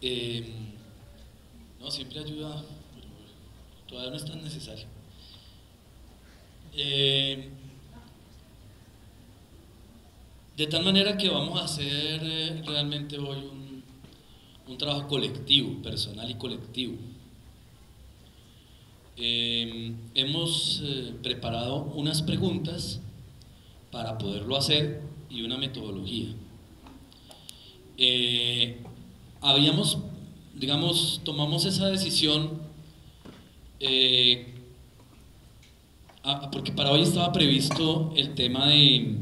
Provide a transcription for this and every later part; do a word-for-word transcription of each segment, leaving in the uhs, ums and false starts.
Eh, no, siempre ayuda, pero todavía no es tan necesario. Eh, de tal manera que vamos a hacer eh, realmente hoy un, un trabajo colectivo, personal y colectivo. Eh, hemos eh, preparado unas preguntas para poderlo hacer y una metodología. Eh, habíamos, digamos, tomamos esa decisión eh, a, porque para hoy estaba previsto el tema de,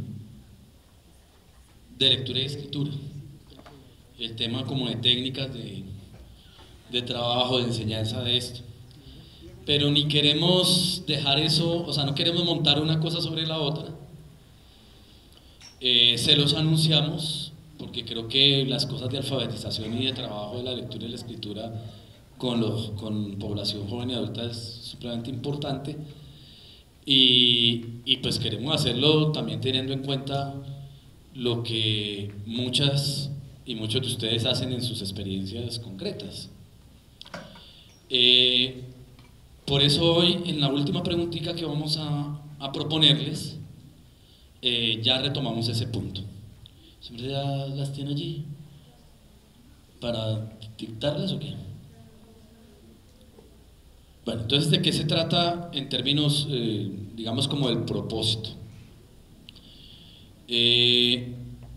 de lectura y escritura, el tema como de técnicas de, de trabajo, de enseñanza de esto. Pero ni queremos dejar eso, o sea, no queremos montar una cosa sobre la otra. Eh, se los anunciamos porque creo que las cosas de alfabetización y de trabajo de la lectura y la escritura con, los, con población joven y adulta es supremamente importante y, y pues queremos hacerlo también teniendo en cuenta lo que muchas y muchos de ustedes hacen en sus experiencias concretas. Eh, por eso hoy en la última preguntita que vamos a, a proponerles eh, ya retomamos ese punto. ¿Siempre ya las tiene allí para dictarlas o qué? Bueno, entonces, ¿de qué se trata en términos, eh, digamos, como del propósito? Eh,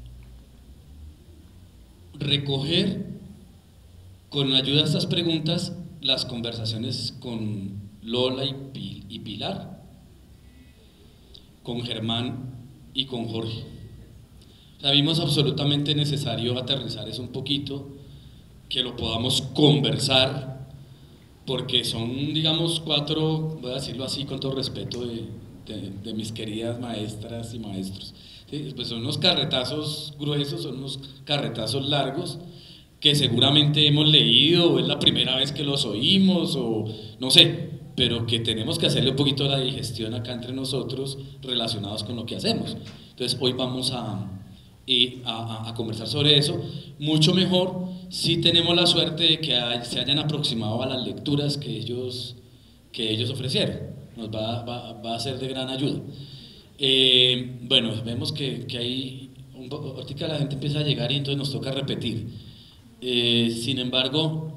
recoger, con la ayuda de estas preguntas, las conversaciones con Lola y, Pil y Pilar, con Germán y con Jorge. O sea, vimos absolutamente necesario aterrizar eso un poquito, que lo podamos conversar, porque son, digamos, cuatro, voy a decirlo así con todo respeto de, de, de mis queridas maestras y maestros. ¿Sí? Pues son unos carretazos gruesos, son unos carretazos largos, que seguramente hemos leído, o es la primera vez que los oímos, o no sé, pero que tenemos que hacerle un poquito la digestión acá entre nosotros relacionados con lo que hacemos. Entonces hoy vamos a, eh, a, a conversar sobre eso, mucho mejor si tenemos la suerte de que hay, se hayan aproximado a las lecturas que ellos, que ellos ofrecieron, nos va, va, va a ser de gran ayuda. Eh, bueno, vemos que, que hay, un, ahorita la gente empieza a llegar y entonces nos toca repetir. Eh, sin embargo,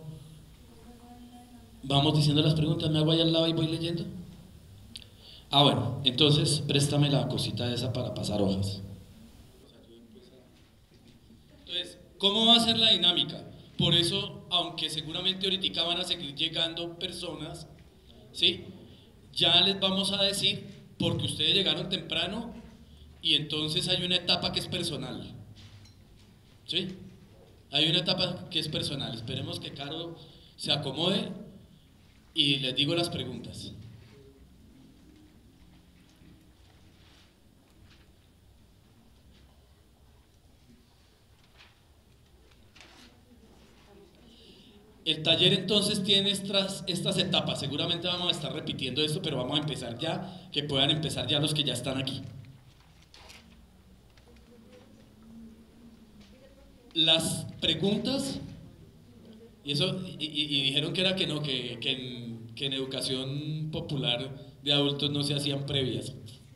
vamos diciendo las preguntas, me hago ahí al lado y voy leyendo. Ah, bueno, entonces préstame la cosita esa para pasar hojas. Entonces, ¿cómo va a ser la dinámica? Por eso, aunque seguramente ahorita van a seguir llegando personas, ¿sí? Ya les vamos a decir, porque ustedes llegaron temprano y entonces hay una etapa que es personal, ¿sí? Hay una etapa que es personal. Esperemos que Caro se acomode y les digo las preguntas. El taller entonces tiene estas, estas etapas, seguramente vamos a estar repitiendo esto, pero vamos a empezar ya, que puedan empezar ya los que ya están aquí. Las preguntas, y eso, y, y, y dijeron que era que no, que, que, en, que en educación popular de adultos no se hacían previas.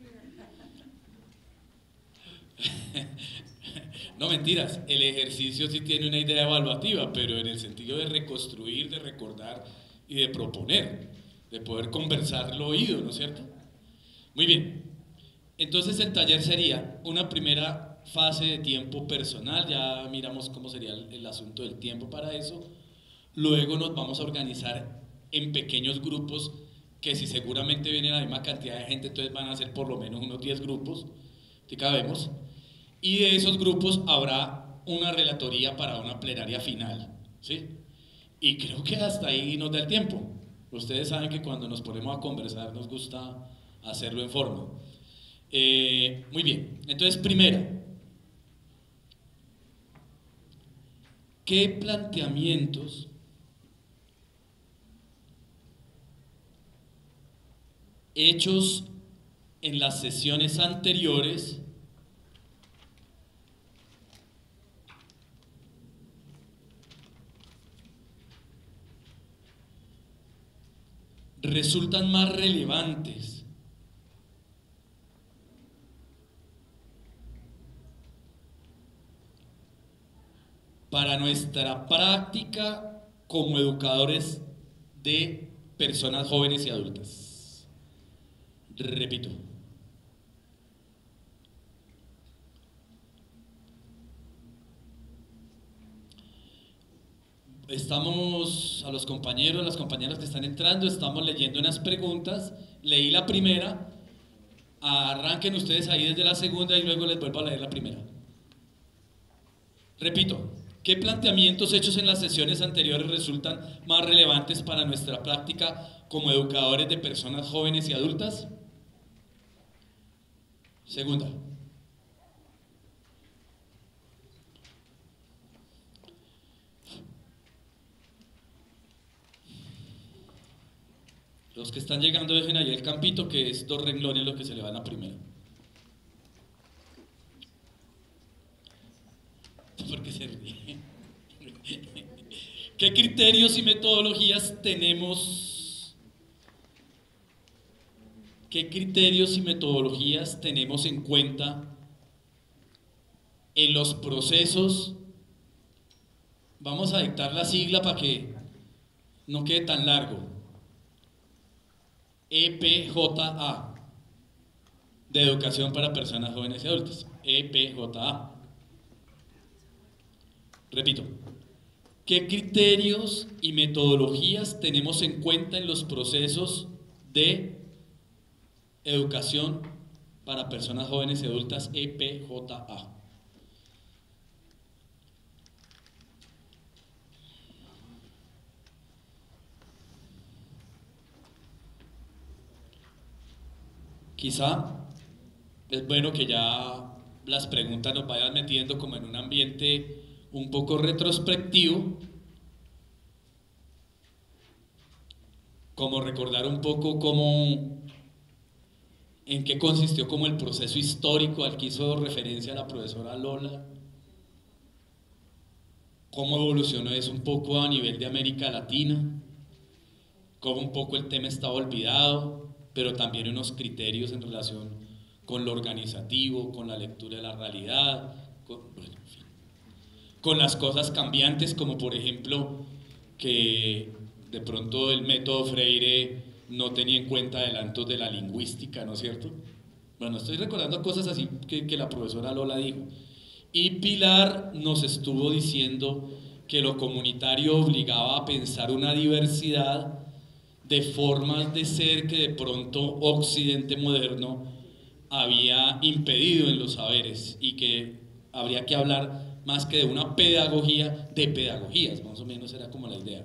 No, mentiras, el ejercicio sí tiene una idea evaluativa, pero en el sentido de reconstruir, de recordar y de proponer, de poder conversar lo oído, ¿no es cierto? Muy bien, entonces el taller sería una primera fase de tiempo personal, ya miramos cómo sería el, el asunto del tiempo para eso, luego nos vamos a organizar en pequeños grupos, que si seguramente viene la misma cantidad de gente, entonces van a ser por lo menos unos diez grupos, que cabemos, y de esos grupos habrá una relatoría para una plenaria final, ¿sí? Y creo que hasta ahí nos da el tiempo. Ustedes saben que cuando nos ponemos a conversar nos gusta hacerlo en forma. Eh, muy bien, entonces primera, ¿qué planteamientos hechos en las sesiones anteriores resultan más relevantes para nuestra práctica como educadores de personas jóvenes y adultas? Repito. Estamos, a los compañeros, a las compañeras que están entrando, estamos leyendo unas preguntas. Leí la primera, arranquen ustedes ahí desde la segunda y luego les vuelvo a leer la primera. Repito, ¿qué planteamientos hechos en las sesiones anteriores resultan más relevantes para nuestra práctica como educadores de personas jóvenes y adultas? Segunda. Los que están llegando dejen ahí el campito, que es dos renglones lo que se le van a primera. ¿Por qué se ríe? ¿Qué criterios y metodologías tenemos? ¿Qué criterios y metodologías tenemos en cuenta en los procesos? Vamos a dictar la sigla para que no quede tan largo. E P J A, de Educación para Personas Jóvenes y Adultas. E P J A. Repito, ¿qué criterios y metodologías tenemos en cuenta en los procesos de educación para personas jóvenes y adultas? E P J A. Quizá es bueno que ya las preguntas nos vayan metiendo como en un ambiente un poco retrospectivo, como recordar un poco cómo, en qué consistió como el proceso histórico al que hizo referencia la profesora Lola, cómo evolucionó eso un poco a nivel de América Latina, cómo un poco el tema estaba olvidado, pero también unos criterios en relación con lo organizativo, con la lectura de la realidad, con, bueno, en fin, con las cosas cambiantes, como por ejemplo que de pronto el método Freire no tenía en cuenta adelantos de la lingüística, ¿no es cierto? Bueno, estoy recordando cosas así que, que la profesora Lola dijo. Y Pilar nos estuvo diciendo que lo comunitario obligaba a pensar una diversidad de formas de ser que de pronto Occidente moderno había impedido en los saberes, y que habría que hablar más que de una pedagogía, de pedagogías, más o menos era como la idea.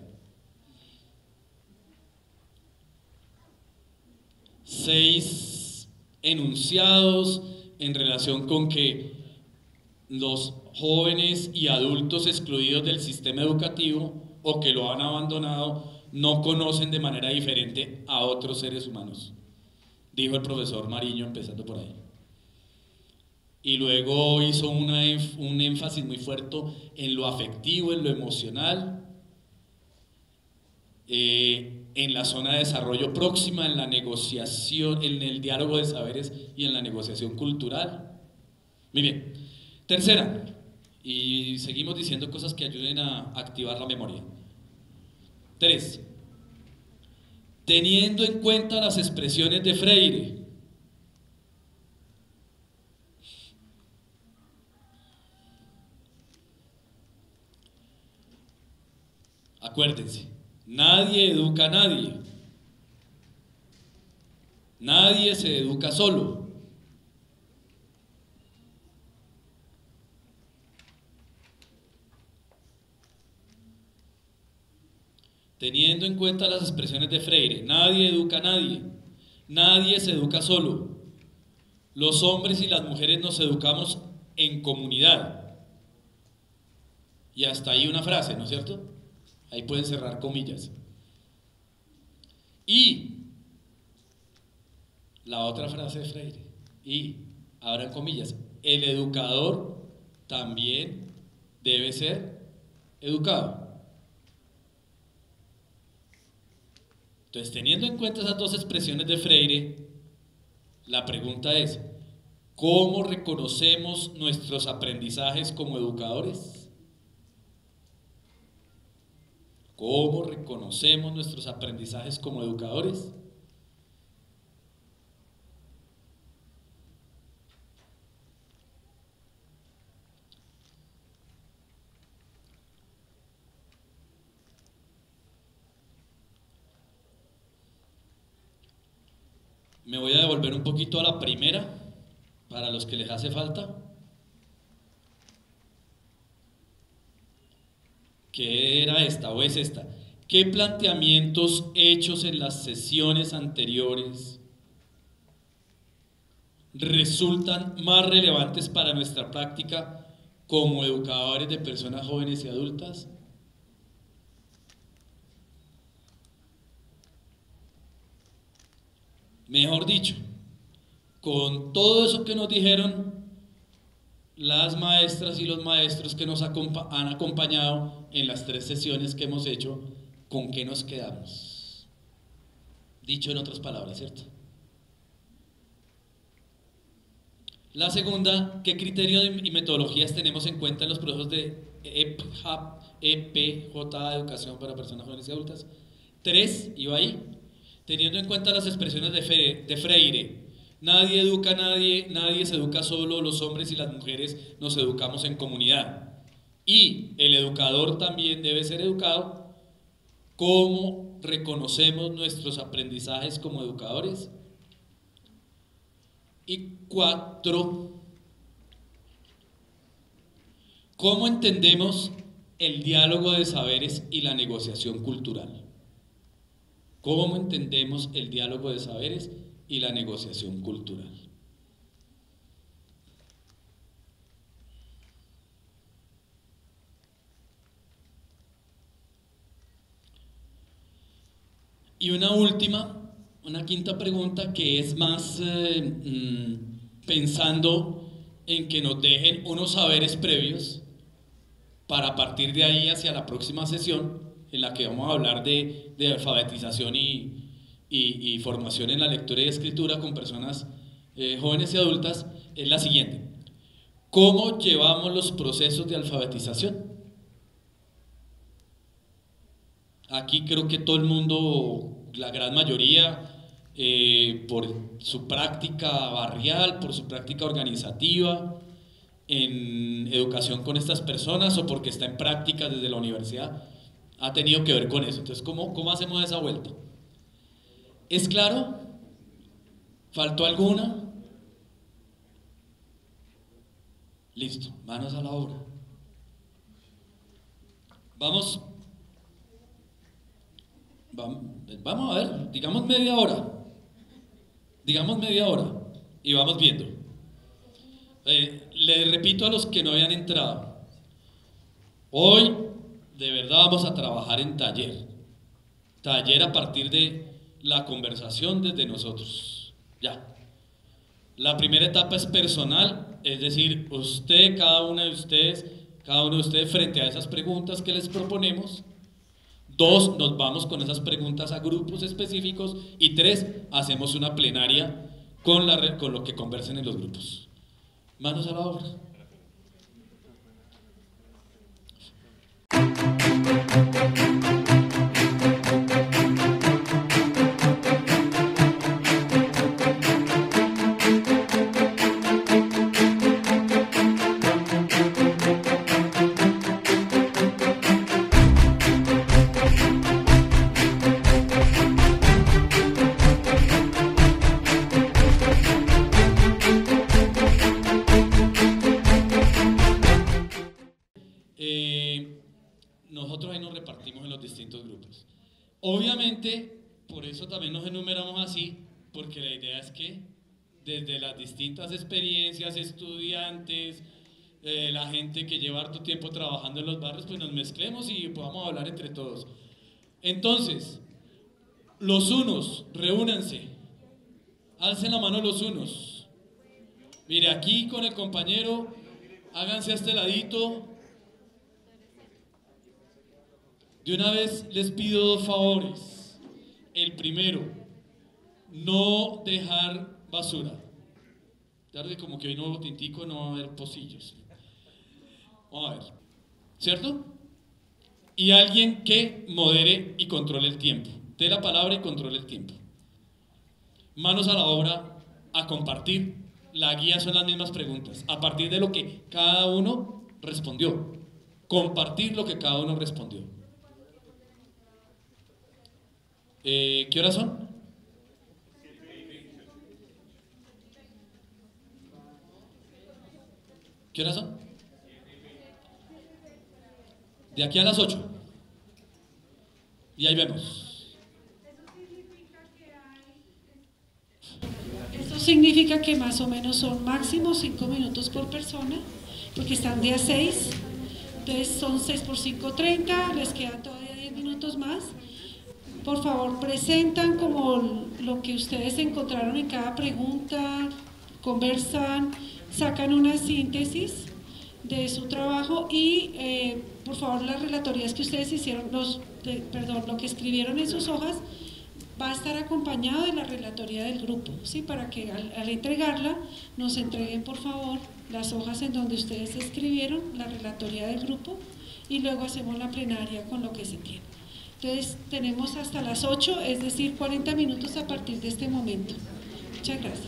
Seis enunciados en relación con que los jóvenes y adultos excluidos del sistema educativo o que lo han abandonado no conocen de manera diferente a otros seres humanos, dijo el profesor Mariño, empezando por ahí. Y luego hizo una, un énfasis muy fuerte en lo afectivo, en lo emocional, eh, en la zona de desarrollo próxima, en la negociación, en el diálogo de saberes y en la negociación cultural. Muy bien. Tercera, y seguimos diciendo cosas que ayuden a activar la memoria. Tres, teniendo en cuenta las expresiones de Freire, acuérdense, nadie educa a nadie, nadie se educa solo. Teniendo en cuenta las expresiones de Freire, nadie educa a nadie, nadie se educa solo. Los hombres y las mujeres nos educamos en comunidad. Y hasta ahí una frase, ¿no es cierto? Ahí pueden cerrar comillas. Y la otra frase de Freire, y abran comillas, el educador también debe ser educado. Entonces, teniendo en cuenta esas dos expresiones de Freire, la pregunta es, ¿cómo reconocemos nuestros aprendizajes como educadores? ¿Cómo reconocemos nuestros aprendizajes como educadores? Me voy a devolver un poquito a la primera, para los que les hace falta. ¿Qué era esta o es esta? ¿Qué planteamientos hechos en las sesiones anteriores resultan más relevantes para nuestra práctica como educadores de personas jóvenes y adultas? Mejor dicho, con todo eso que nos dijeron las maestras y los maestros que nos han acompañado en las tres sesiones que hemos hecho, ¿con qué nos quedamos? Dicho en otras palabras, ¿cierto? La segunda, ¿qué criterios y metodologías tenemos en cuenta en los procesos de E P J, Educación para Personas Jóvenes y Adultas? Tres, iba ahí, teniendo en cuenta las expresiones de Freire, nadie educa a nadie, nadie se educa solo, los hombres y las mujeres nos educamos en comunidad. Y el educador también debe ser educado. ¿Cómo reconocemos nuestros aprendizajes como educadores? Y cuatro, ¿cómo entendemos el diálogo de saberes y la negociación cultural? ¿Cómo entendemos el diálogo de saberes y la negociación cultural? Y una última, una quinta pregunta que es más eh, mmm, pensando en que nos dejen unos saberes previos para partir de ahí hacia la próxima sesión en la que vamos a hablar de, de alfabetización y, y, y formación en la lectura y escritura con personas eh, jóvenes y adultas, es la siguiente. ¿Cómo llevamos los procesos de alfabetización? Aquí creo que todo el mundo, la gran mayoría, eh, por su práctica barrial, por su práctica organizativa, en educación con estas personas o porque está en práctica desde la universidad, ha tenido que ver con eso. Entonces, ¿cómo, cómo hacemos esa vuelta? ¿Es claro? ¿Faltó alguna? Listo, manos a la obra. Vamos, vamos, vamos a ver, digamos media hora. Digamos media hora y vamos viendo. Eh, le repito a los que no habían entrado, hoy de verdad vamos a trabajar en taller, taller a partir de la conversación desde nosotros, ya. La primera etapa es personal, es decir, usted, cada una de ustedes, cada uno de ustedes frente a esas preguntas que les proponemos. Dos, nos vamos con esas preguntas a grupos específicos. Y tres, hacemos una plenaria con, la, con lo que conversen en los grupos. Manos a la obra. Obviamente, por eso también nos enumeramos así, porque la idea es que desde las distintas experiencias, estudiantes, eh, la gente que lleva harto tiempo trabajando en los barrios, pues nos mezclemos y podamos hablar entre todos. Entonces, los unos, reúnanse, alcen la mano los unos. Mire, aquí con el compañero, háganse a este ladito. De una vez les pido dos favores. El primero, no dejar basura. Claro que como que hoy no tintico, no va a haber pocillos. Vamos a ver, ¿cierto? Y alguien que modere y controle el tiempo. Dé la palabra y controle el tiempo. Manos a la obra, a compartir. La guía son las mismas preguntas, a partir de lo que cada uno respondió. Compartir lo que cada uno respondió. Eh, ¿Qué horas son? ¿Qué horas son? De aquí a las ocho. Y ahí vemos. Esto significa que más o menos son máximo cinco minutos por persona, porque están de a seis. Entonces son seis por cinco, treinta, les quedan todavía diez minutos más. Por favor, presentan como lo que ustedes encontraron en cada pregunta, conversan, sacan una síntesis de su trabajo y eh, por favor las relatorías que ustedes hicieron, los, de, perdón, lo que escribieron en sus hojas va a estar acompañado de la relatoría del grupo, ¿sí? Para que al, al entregarla nos entreguen por favor las hojas en donde ustedes escribieron la relatoría del grupo y luego hacemos la plenaria con lo que se tiene. Entonces tenemos hasta las ocho, es decir, cuarenta minutos a partir de este momento. Muchas gracias.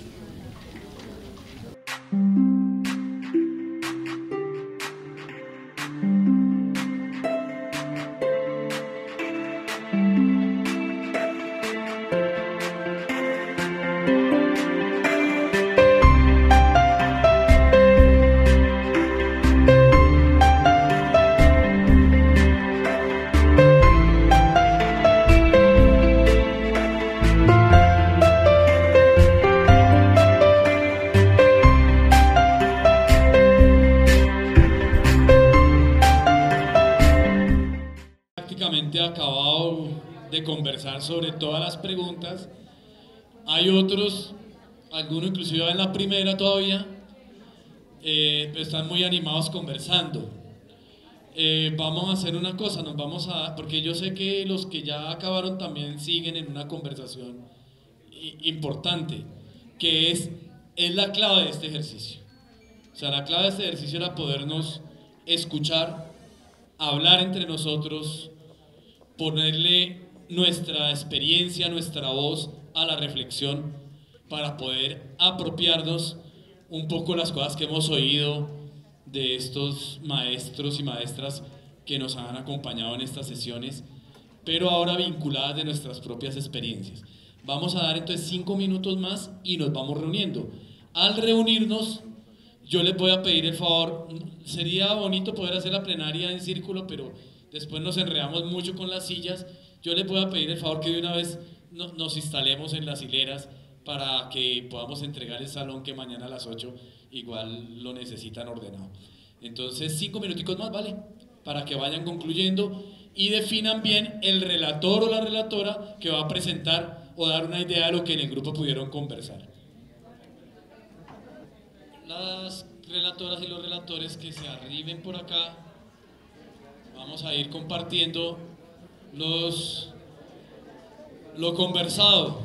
Acabado de conversar sobre todas las preguntas. Hay otros, algunos inclusive en la primera todavía, eh, están muy animados conversando. Eh, vamos a hacer una cosa, nos vamos a, porque yo sé que los que ya acabaron también siguen en una conversación importante, que es, es la clave de este ejercicio. O sea, la clave de este ejercicio era podernos escuchar, hablar entre nosotros, ponerle nuestra experiencia, nuestra voz a la reflexión para poder apropiarnos un poco las cosas que hemos oído de estos maestros y maestras que nos han acompañado en estas sesiones, pero ahora vinculadas de nuestras propias experiencias. Vamos a dar entonces cinco minutos más y nos vamos reuniendo. Al reunirnos, yo les voy a pedir el favor, sería bonito poder hacer la plenaria en círculo, pero después nos enredamos mucho con las sillas. Yo les voy a pedir el favor que de una vez no, nos instalemos en las hileras para que podamos entregar el salón, que mañana a las ocho igual lo necesitan ordenado. Entonces cinco minuticos más, ¿vale? Para que vayan concluyendo y definan bien el relator o la relatora que va a presentar o dar una idea de lo que en el grupo pudieron conversar. Las relatoras y los relatores que se arriben por acá. Vamos a ir compartiendo los, lo conversado.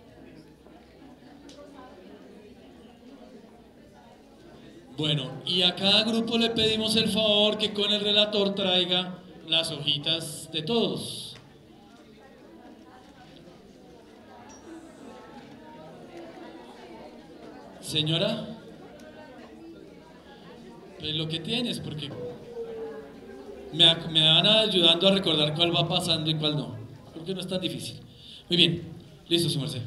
Bueno, y a cada grupo le pedimos el favor que con el relator traiga las hojitas de todos. Señora, pues lo que tienes, porque me, me van ayudando a recordar cuál va pasando y cuál no, porque no es tan difícil. Muy bien, listo, su merced.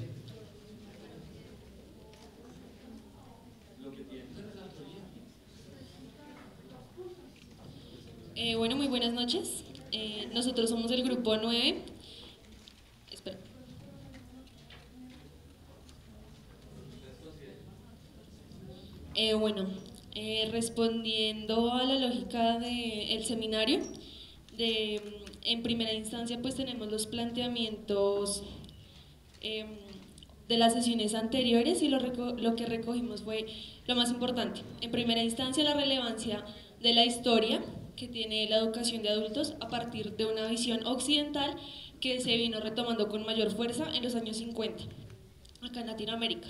Eh, bueno, muy buenas noches. Eh, nosotros somos el grupo nueve. Espera. Eh, bueno, eh, respondiendo a la lógica del seminario, de, en primera instancia pues tenemos los planteamientos eh, de las sesiones anteriores y lo, lo que recogimos fue lo más importante. En primera instancia, la relevancia de la historia que tiene la educación de adultos a partir de una visión occidental que se vino retomando con mayor fuerza en los años cincuenta, acá en Latinoamérica.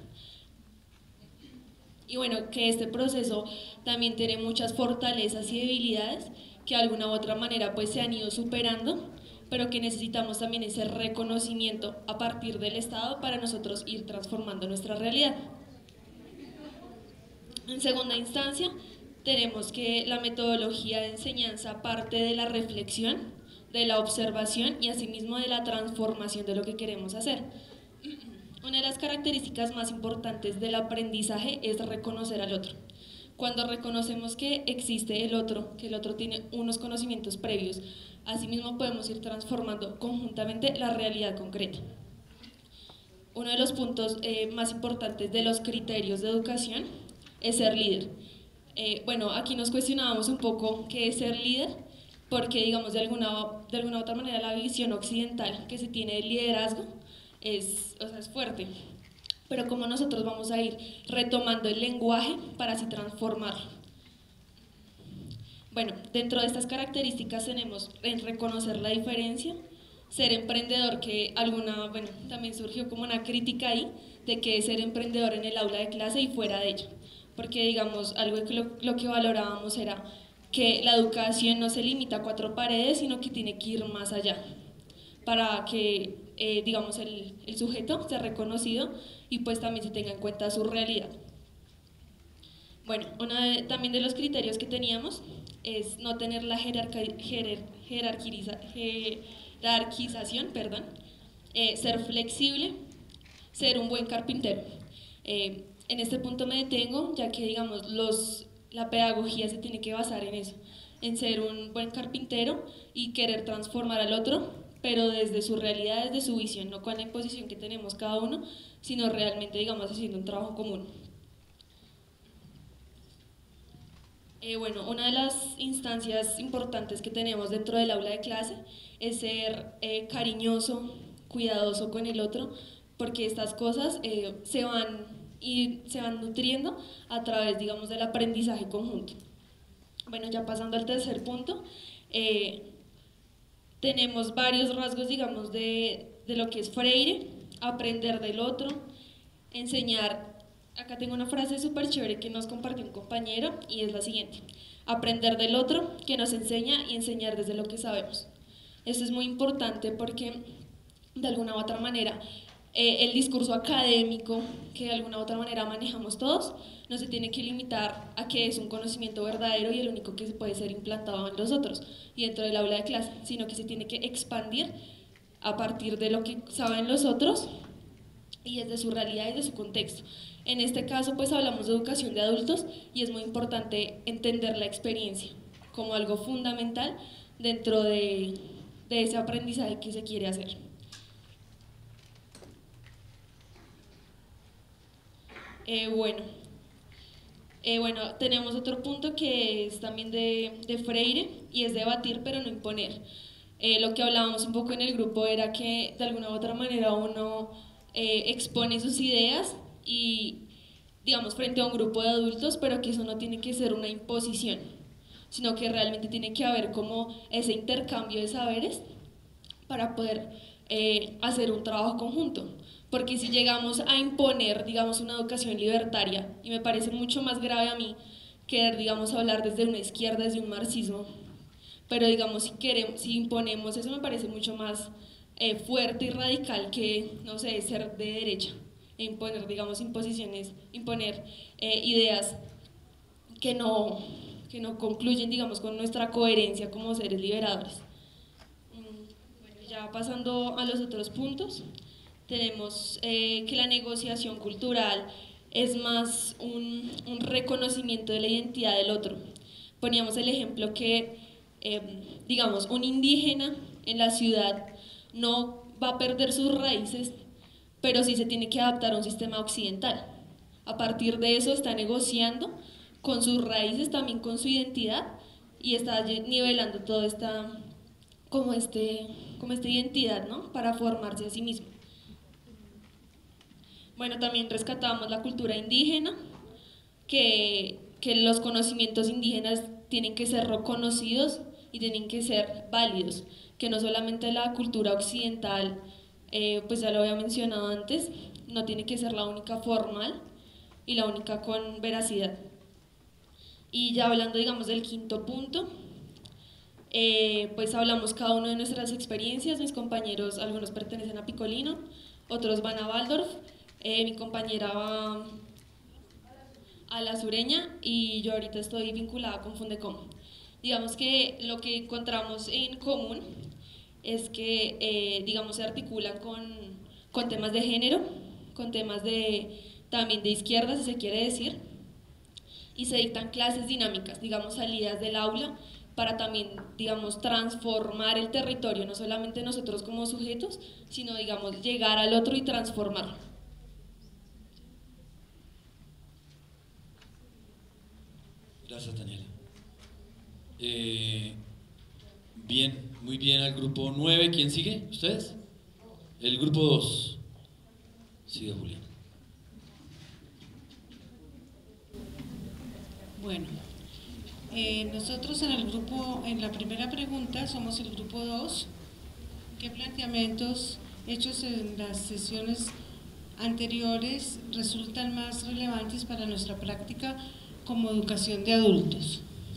Y bueno, que este proceso también tiene muchas fortalezas y debilidades que de alguna u otra manera pues se han ido superando, pero que necesitamos también ese reconocimiento a partir del Estado para nosotros ir transformando nuestra realidad. En segunda instancia, tenemos que la metodología de enseñanza parte de la reflexión, de la observación y asimismo de la transformación de lo que queremos hacer. Una de las características más importantes del aprendizaje es reconocer al otro. Cuando reconocemos que existe el otro, que el otro tiene unos conocimientos previos, asimismo podemos ir transformando conjuntamente la realidad concreta. Uno de los puntos eh, más importantes de los criterios de educación es ser líder. Eh, bueno, aquí nos cuestionábamos un poco qué es ser líder, porque digamos de alguna, de alguna otra manera la visión occidental que se tiene del liderazgo es, o sea, es fuerte, pero cómo nosotros vamos a ir retomando el lenguaje para así transformarlo. Bueno, dentro de estas características tenemos en reconocer la diferencia, ser emprendedor, que alguna, bueno, también surgió como una crítica ahí de que es ser emprendedor en el aula de clase y fuera de ella, porque digamos algo que lo, lo que valorábamos era que la educación no se limita a cuatro paredes, sino que tiene que ir más allá, para que eh, digamos el, el sujeto sea reconocido y pues también se tenga en cuenta su realidad. Bueno, uno de, también de los criterios que teníamos es no tener la jerarca, jerer, jerarquiza, jerarquización, perdón, eh, ser flexible, ser un buen carpintero. Eh, en este punto me detengo, ya que digamos los, la pedagogía se tiene que basar en eso, en ser un buen carpintero y querer transformar al otro, pero desde su realidad, desde su visión, no con la imposición que tenemos cada uno, sino realmente, digamos, haciendo un trabajo común. Eh, bueno, una de las instancias importantes que tenemos dentro del aula de clase es ser eh, cariñoso, cuidadoso con el otro, porque estas cosas eh, se van y se van nutriendo a través, digamos, del aprendizaje conjunto. Bueno, ya pasando al tercer punto, eh, tenemos varios rasgos, digamos, de, de lo que es Freire: aprender del otro, enseñar. Acá tengo una frase súper chévere que nos compartió un compañero y es la siguiente: aprender del otro, que nos enseña, y enseñar desde lo que sabemos. Esto es muy importante porque de alguna u otra manera eh, el discurso académico que de alguna u otra manera manejamos todos no se tiene que limitar a que es un conocimiento verdadero y el único que puede ser implantado en los otros y dentro del aula de clase, sino que se tiene que expandir a partir de lo que saben los otros y desde su realidad y de su contexto. En este caso pues hablamos de educación de adultos y es muy importante entender la experiencia como algo fundamental dentro de, de ese aprendizaje que se quiere hacer. Eh, bueno, eh, bueno, tenemos otro punto que es también de, de Freire y es debatir pero no imponer. Eh, lo que hablábamos un poco en el grupo era que de alguna u otra manera uno eh, expone sus ideas y digamos frente a un grupo de adultos, pero que eso no tiene que ser una imposición, sino que realmente tiene que haber como ese intercambio de saberes para poder eh, hacer un trabajo conjunto. Porque si llegamos a imponer, digamos, una educación libertaria, y me parece mucho más grave a mí querer, digamos, hablar desde una izquierda, desde un marxismo, pero digamos, si, queremos, si imponemos eso me parece mucho más eh, fuerte y radical que, no sé, ser de derecha, e imponer, digamos, imposiciones, imponer eh, ideas que no, que no concluyen, digamos, con nuestra coherencia como seres liberadores. Bueno, ya pasando a los otros puntos, tenemos eh, que la negociación cultural es más un, un reconocimiento de la identidad del otro. Poníamos el ejemplo que, eh, digamos, un indígena en la ciudad no va a perder sus raíces, pero sí se tiene que adaptar a un sistema occidental. A partir de eso está negociando con sus raíces, también con su identidad, y está nivelando toda esta, como, este, como esta identidad, ¿no?, para formarse a sí mismo. Bueno, también rescatamos la cultura indígena, que, que los conocimientos indígenas tienen que ser reconocidos y tienen que ser válidos, que no solamente la cultura occidental, eh, pues ya lo había mencionado antes, no tiene que ser la única formal y la única con veracidad. Y ya hablando, digamos, del quinto punto, eh, pues hablamos cada uno de nuestras experiencias. Mis compañeros, algunos pertenecen a Picolino, otros van a Waldorf, eh, mi compañera va a La Sureña y yo ahorita estoy vinculada con Fundecom. Digamos que lo que encontramos en común es que, eh, digamos, se articula con, con temas de género, con temas de, también de izquierda, si se quiere decir, y se dictan clases dinámicas, digamos, salidas del aula, para también, digamos, transformar el territorio, no solamente nosotros como sujetos, sino, digamos, llegar al otro y transformarlo. Gracias, Daniela. Eh, bien, muy bien al grupo nueve. ¿Quién sigue? ¿Ustedes? El grupo dos. Sigue Julián. Bueno, eh, nosotros en el grupo, en la primera pregunta, somos el grupo dos. ¿Qué planteamientos hechos en las sesiones anteriores resultan más relevantes para nuestra práctica como educación de adultos?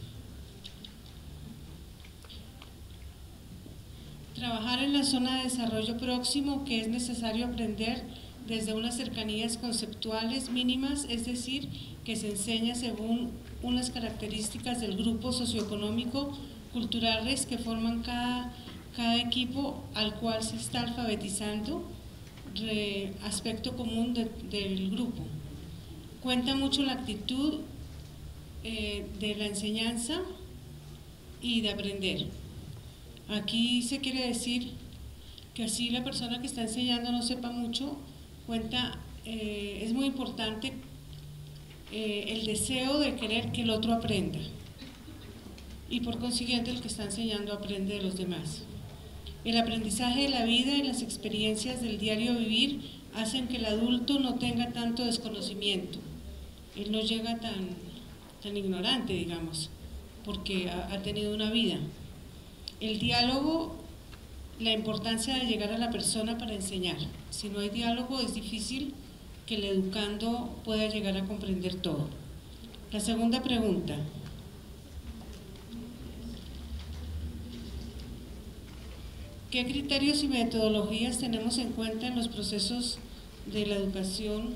Trabajar en la zona de desarrollo próximo, que es necesario aprender desde unas cercanías conceptuales mínimas, es decir, que se enseña según unas características del grupo socioeconómico, culturales que forman cada, cada equipo al cual se está alfabetizando, re, aspecto común de, del grupo. Cuenta mucho la actitud eh, de la enseñanza y de aprender. Aquí se quiere decir que así la persona que está enseñando no sepa mucho, cuenta, eh, es muy importante eh, el deseo de querer que el otro aprenda, y por consiguiente el que está enseñando aprende de los demás. El aprendizaje de la vida y las experiencias del diario vivir hacen que el adulto no tenga tanto desconocimiento, él no llega tan, tan ignorante, digamos, porque ha, ha tenido una vida. El diálogo, la importancia de llegar a la persona para enseñar. Si no hay diálogo es difícil que el educando pueda llegar a comprender todo. La segunda pregunta. ¿Qué criterios y metodologías tenemos en cuenta en los procesos de la educación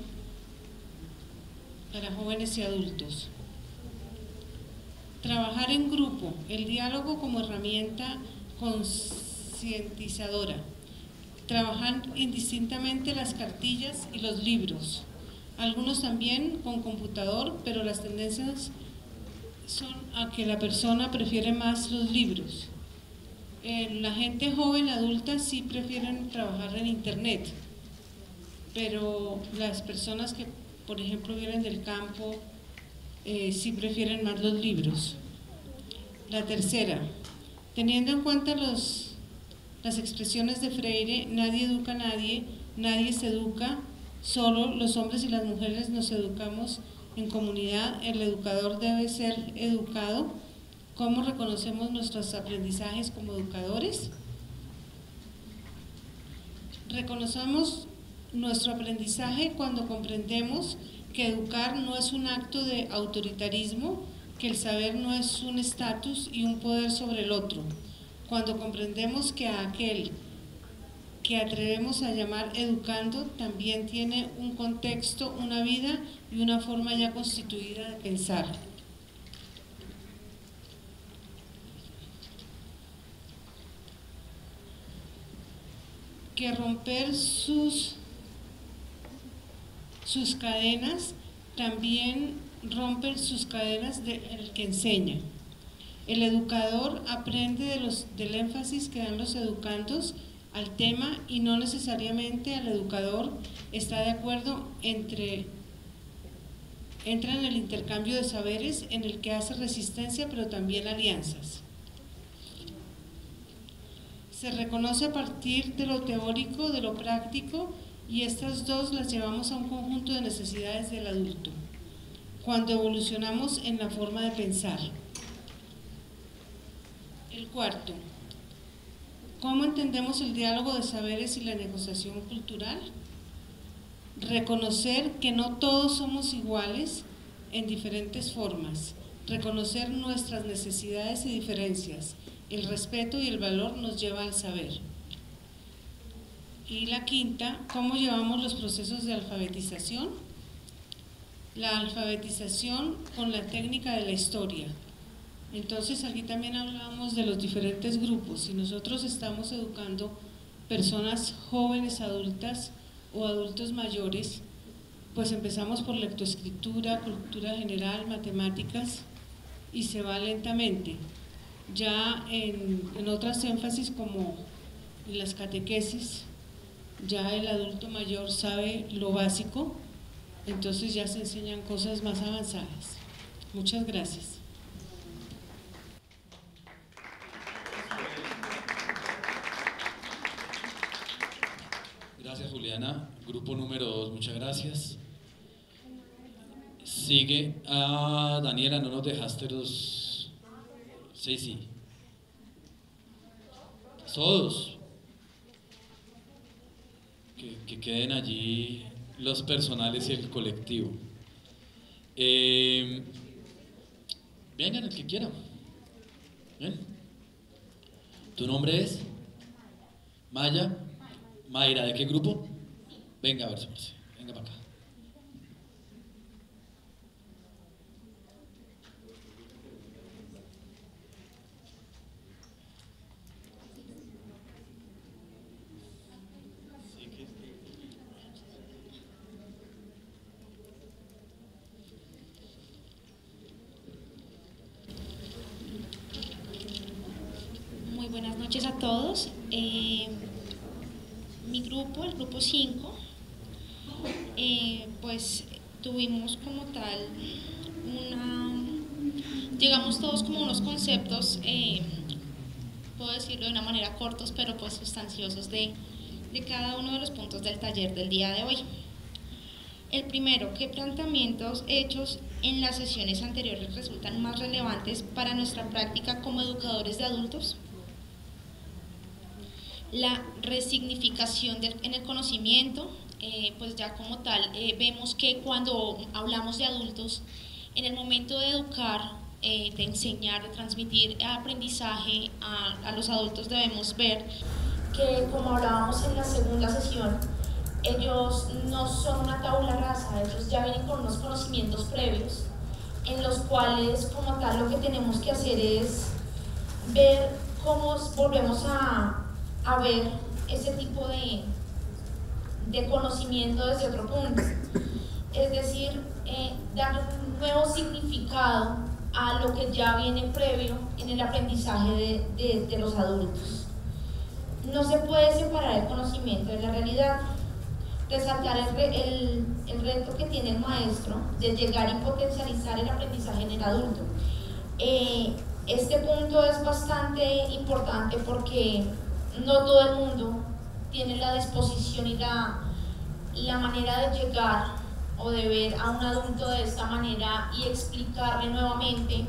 para jóvenes y adultos? Trabajar en grupo, el diálogo como herramienta concientizadora. Trabajar indistintamente las cartillas y los libros. Algunos también con computador, pero las tendencias son a que la persona prefiere más los libros. Eh, la gente joven, adulta, sí prefieren trabajar en internet, pero las personas que, por ejemplo, vienen del campo, Eh, sí prefieren más los libros. La tercera, teniendo en cuenta los, las expresiones de Freire, nadie educa a nadie, nadie se educa, solo los hombres y las mujeres nos educamos en comunidad, el educador debe ser educado. ¿Cómo reconocemos nuestros aprendizajes como educadores? Reconocemos nuestro aprendizaje cuando comprendemos que educar no es un acto de autoritarismo, que el saber no es un estatus y un poder sobre el otro. Cuando comprendemos que a aquel que atrevemos a llamar educando también tiene un contexto, una vida y una forma ya constituida de pensar. Que romper sus sus cadenas, también rompen sus cadenas del que enseña. El educador aprende de los, del énfasis que dan los educandos al tema y no necesariamente al educador está de acuerdo entre, entra en el intercambio de saberes en el que hace resistencia pero también alianzas. Se reconoce a partir de lo teórico, de lo práctico, y estas dos las llevamos a un conjunto de necesidades del adulto, cuando evolucionamos en la forma de pensar. El cuarto, ¿cómo entendemos el diálogo de saberes y la negociación cultural? Reconocer que no todos somos iguales en diferentes formas, reconocer nuestras necesidades y diferencias, el respeto y el valor nos lleva al saber. Y la quinta, ¿cómo llevamos los procesos de alfabetización? La alfabetización con la técnica de la historia. Entonces aquí también hablamos de los diferentes grupos. Si nosotros estamos educando personas jóvenes, adultas o adultos mayores, pues empezamos por lectoescritura, cultura general, matemáticas y se va lentamente. Ya en, en otras énfasis como en las catequesis, ya el adulto mayor sabe lo básico, entonces ya se enseñan cosas más avanzadas. Muchas gracias. Gracias, Juliana. Grupo número dos, muchas gracias. Sigue a ah, Daniela, no nos dejaste los... Sí, sí. Todos. Que, que queden allí los personales y el colectivo. Eh, vengan, el que quiera. Ven. ¿Tu nombre es? Maya. Mayra, ¿de qué grupo? Venga, a ver, venga para acá. Muy buenas noches a todos. Eh, mi grupo, el grupo cinco, eh, pues tuvimos como tal una, llegamos todos como unos conceptos, eh, puedo decirlo de una manera cortos pero pues sustanciosos de, de cada uno de los puntos del taller del día de hoy. El primero, ¿qué planteamientos hechos en las sesiones anteriores resultan más relevantes para nuestra práctica como educadores de adultos? La resignificación del, en el conocimiento, eh, pues ya como tal eh, vemos que cuando hablamos de adultos, en el momento de educar, eh, de enseñar, de transmitir aprendizaje a, a los adultos, debemos ver que, como hablábamos en la segunda sesión, ellos no son una tabula rasa, ellos ya vienen con unos conocimientos previos, en los cuales como tal lo que tenemos que hacer es ver cómo volvemos a a ver ese tipo de, de conocimiento desde otro punto, es decir, eh, dar un nuevo significado a lo que ya viene previo en el aprendizaje de, de, de los adultos. No se puede separar el conocimiento de la realidad, resaltar el, el, el reto que tiene el maestro de llegar y potencializar el aprendizaje en el adulto. Eh, este punto es bastante importante porque no todo el mundo tiene la disposición y la, la manera de llegar o de ver a un adulto de esta manera y explicarle nuevamente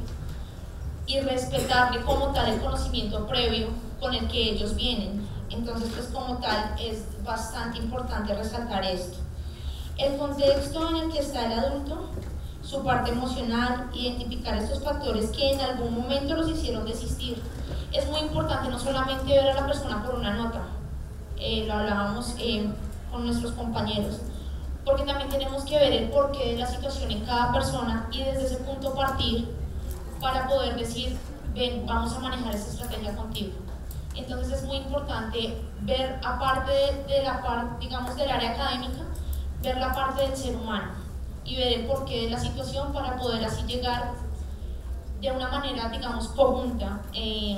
y respetarle como tal el conocimiento previo con el que ellos vienen. Entonces, pues como tal es bastante importante resaltar esto. El contexto en el que está el adulto, su parte emocional, identificar estos factores que en algún momento los hicieron desistir. Es muy importante no solamente ver a la persona por una nota, eh, lo hablábamos eh, con nuestros compañeros, porque también tenemos que ver el porqué de la situación en cada persona y desde ese punto partir para poder decir, ven, vamos a manejar esta estrategia contigo. Entonces es muy importante ver, aparte de, de la parte, digamos, del área académica, ver la parte del ser humano y ver el porqué de la situación para poder así llegar de una manera, digamos, conjunta eh,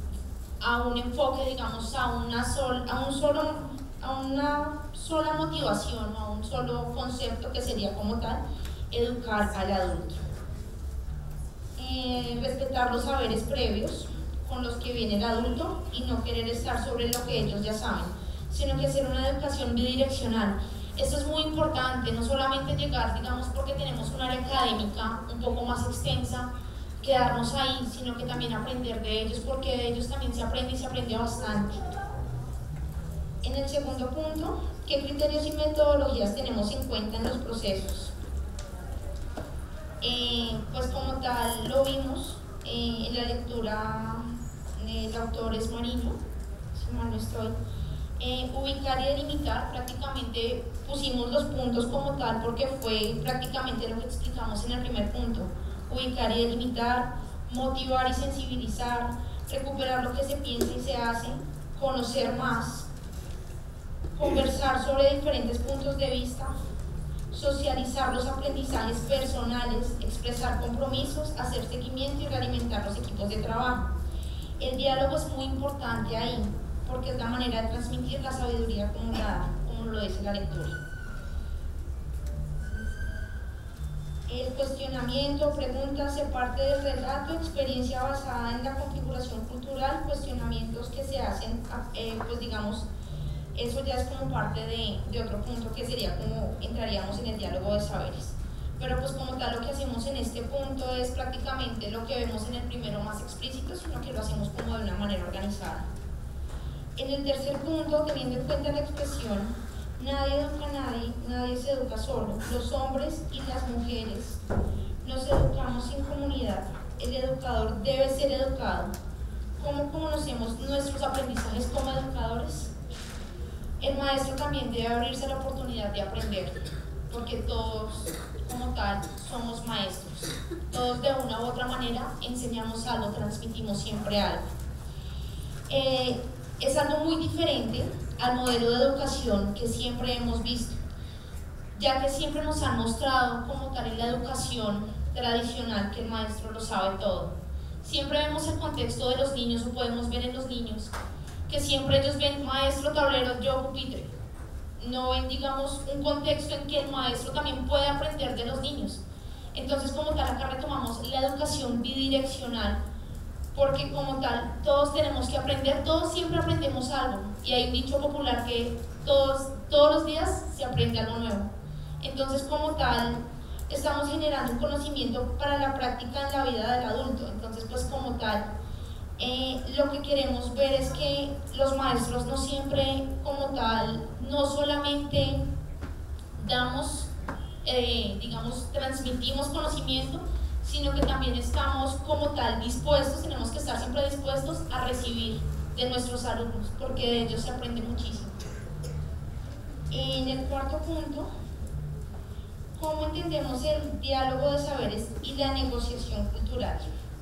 a un enfoque, digamos, a una, sol, a un solo, a una sola motivación, a un solo concepto que sería como tal, educar al adulto. Eh, respetar los saberes previos con los que viene el adulto y no querer estar sobre lo que ellos ya saben, sino que hacer una educación bidireccional. Esto es muy importante, no solamente llegar, digamos, porque tenemos un área académica un poco más extensa, quedarnos ahí, sino que también aprender de ellos, porque de ellos también se aprende y se aprende bastante. En el segundo punto, ¿qué criterios y metodologías tenemos en cuenta en los procesos? Eh, pues como tal lo vimos eh, en la lectura, el autor es Mariño, si mal no estoy. Eh, ubicar y delimitar, prácticamente pusimos los puntos como tal porque fue prácticamente lo que explicamos en el primer punto. Ubicar y delimitar, motivar y sensibilizar, recuperar lo que se piensa y se hace, conocer más, conversar sobre diferentes puntos de vista, socializar los aprendizajes personales, expresar compromisos, hacer seguimiento y realimentar los equipos de trabajo. El diálogo es muy importante ahí, porque es la manera de transmitir la sabiduría acumulada, como lo dice la lectura. El cuestionamiento, preguntas, se parte del relato, experiencia basada en la configuración cultural, cuestionamientos que se hacen, eh, pues digamos, eso ya es como parte de, de otro punto que sería como entraríamos en el diálogo de saberes. Pero pues como tal lo que hacemos en este punto es prácticamente lo que vemos en el primero más explícito, sino que lo hacemos como de una manera organizada. En el tercer punto, teniendo en cuenta la expresión, nadie educa a nadie, nadie se educa solo. Los hombres y las mujeres nos educamos en comunidad. El educador debe ser educado. ¿Cómo conocemos nuestros aprendizajes como educadores? El maestro también debe abrirse la oportunidad de aprender, porque todos, como tal, somos maestros. Todos de una u otra manera enseñamos algo, transmitimos siempre algo. Eh, es algo muy diferente al modelo de educación que siempre hemos visto, ya que siempre nos han mostrado como tal en la educación tradicional que el maestro lo sabe todo. Siempre vemos el contexto de los niños, o podemos ver en los niños, que siempre ellos ven maestro, tablero, yo, pupitre. No ven, digamos, un contexto en que el maestro también puede aprender de los niños. Entonces, como tal, acá retomamos la educación bidireccional, porque como tal, todos tenemos que aprender, todos siempre aprendemos algo. Y hay un dicho popular que todos, todos los días se aprende algo nuevo. Entonces, como tal, estamos generando un conocimiento para la práctica en la vida del adulto. Entonces, pues como tal, eh, lo que queremos ver es que los maestros no siempre, como tal, no solamente damos, eh, digamos, transmitimos conocimiento, sino que también estamos como tal dispuestos, tenemos que estar siempre dispuestos a recibir de nuestros alumnos, porque de ellos se aprende muchísimo. En el cuarto punto, ¿cómo entendemos el diálogo de saberes y la negociación cultural?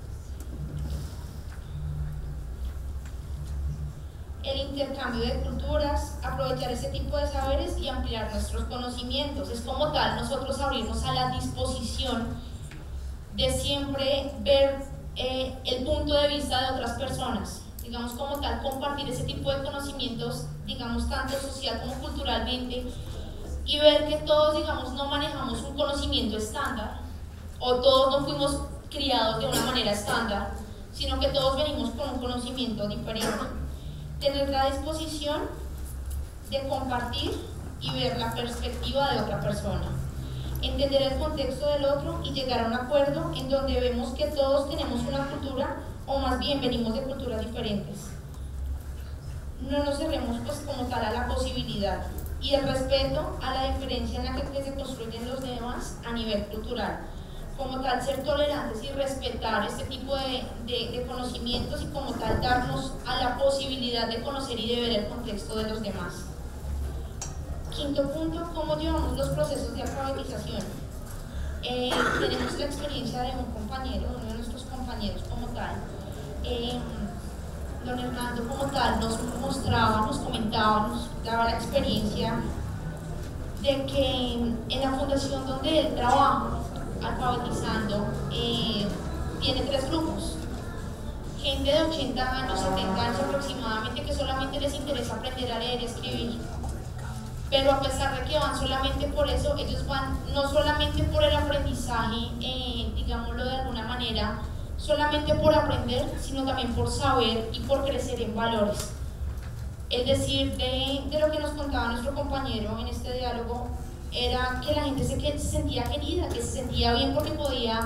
El intercambio de culturas, aprovechar ese tipo de saberes y ampliar nuestros conocimientos. Es como tal nosotros abrirnos a la disposición de siempre ver eh, el punto de vista de otras personas. Digamos, como tal, compartir ese tipo de conocimientos, digamos, tanto social como culturalmente, y ver que todos, digamos, no manejamos un conocimiento estándar, o todos no fuimos criados de una manera estándar, sino que todos venimos con un conocimiento diferente. Tener la disposición de compartir y ver la perspectiva de otra persona. Entender el contexto del otro y llegar a un acuerdo en donde vemos que todos tenemos una cultura, o más bien venimos de culturas diferentes. No nos cerremos pues como tal a la posibilidad, y el respeto a la diferencia en la que, que se construyen los demás a nivel cultural. Como tal, ser tolerantes y respetar este tipo de, de, de conocimientos, y como tal darnos a la posibilidad de conocer y de ver el contexto de los demás. Quinto punto, ¿cómo llevamos los procesos de alfabetización? Eh, tenemos la experiencia de un compañero, uno de nuestros compañeros como tal, eh, don Hernando como tal nos mostraba, nos comentaba, nos daba la experiencia de que en la fundación donde él trabaja, alfabetizando, eh, tiene tres grupos. Gente de ochenta años, setenta años aproximadamente, que solamente les interesa aprender a leer y escribir. Pero a pesar de que van solamente por eso, ellos van no solamente por el aprendizaje, eh, digámoslo de alguna manera, solamente por aprender, sino también por saber y por crecer en valores. Es decir, de, de lo que nos contaba nuestro compañero en este diálogo, era que la gente se, que se sentía querida, que se sentía bien porque podía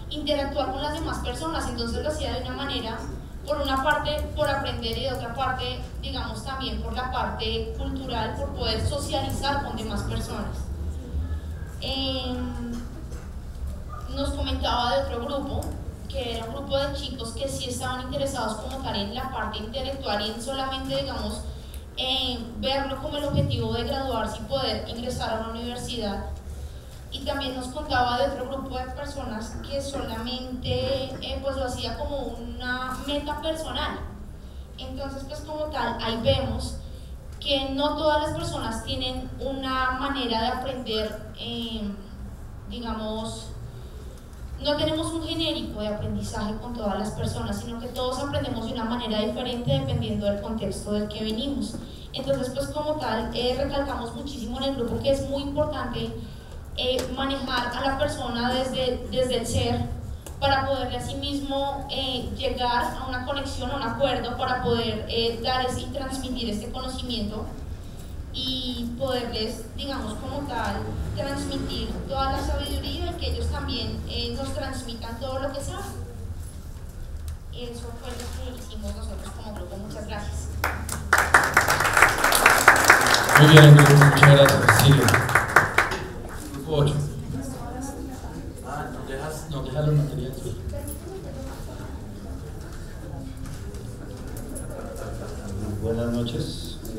interactuar con las demás personas. Entonces lo hacía de una manera, por una parte por aprender y de otra parte, digamos, también por la parte cultural, por poder socializar con demás personas. Eh, nos comentaba de otro grupo, que era un grupo de chicos que sí estaban interesados como tal en la parte intelectual y en solamente, digamos, eh, verlo como el objetivo de graduarse y poder ingresar a una universidad. Y también nos contaba de otro grupo de personas que solamente eh, pues lo hacía como una meta personal. Entonces, pues como tal, ahí vemos que no todas las personas tienen una manera de aprender, eh, digamos, no tenemos un genérico de aprendizaje con todas las personas, sino que todos aprendemos de una manera diferente dependiendo del contexto del que venimos. Entonces, pues como tal, eh, recalcamos muchísimo en el grupo que es muy importante eh, manejar a la persona desde, desde el ser, para poderle a sí mismo eh, llegar a una conexión, a un acuerdo, para poder eh, dar y transmitir este conocimiento y poderles, digamos, como tal, transmitir toda la sabiduría y que ellos también eh, nos transmitan todo lo que saben. Eso fue lo que hicimos nosotros como grupo. Muchas gracias. Muy bien, muchas gracias. Sigue. Grupo ocho. Ah, no dejas, no dejas los materiales. Buenas noches.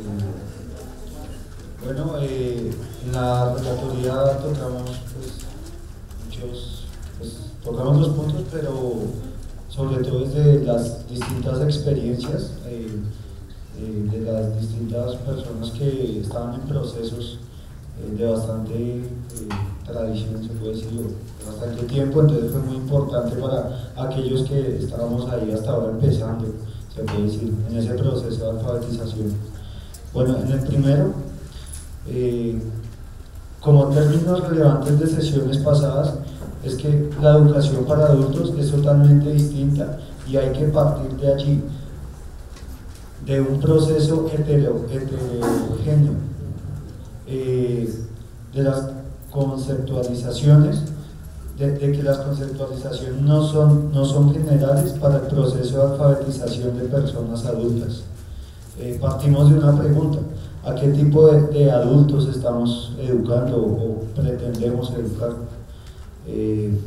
Bueno, eh, en la relatoría tocamos pues, muchos, pues, tocamos los puntos, pero sobre todo desde las distintas experiencias eh, eh, de las distintas personas que estaban en procesos eh, de bastante eh, tradición, se puede decir, de bastante tiempo. Entonces fue muy importante para aquellos que estábamos ahí hasta ahora empezando, se puede decir, en ese proceso de alfabetización. Bueno, en el primero, Eh, como términos relevantes de sesiones pasadas, es que la educación para adultos es totalmente distinta y hay que partir de allí, de un proceso hetero, heterogéneo, eh, de las conceptualizaciones, de, de que las conceptualizaciones no son, no son generales para el proceso de alfabetización de personas adultas. Eh, partimos de una pregunta: ¿a qué tipo de, de adultos estamos educando o pretendemos educar? Eh,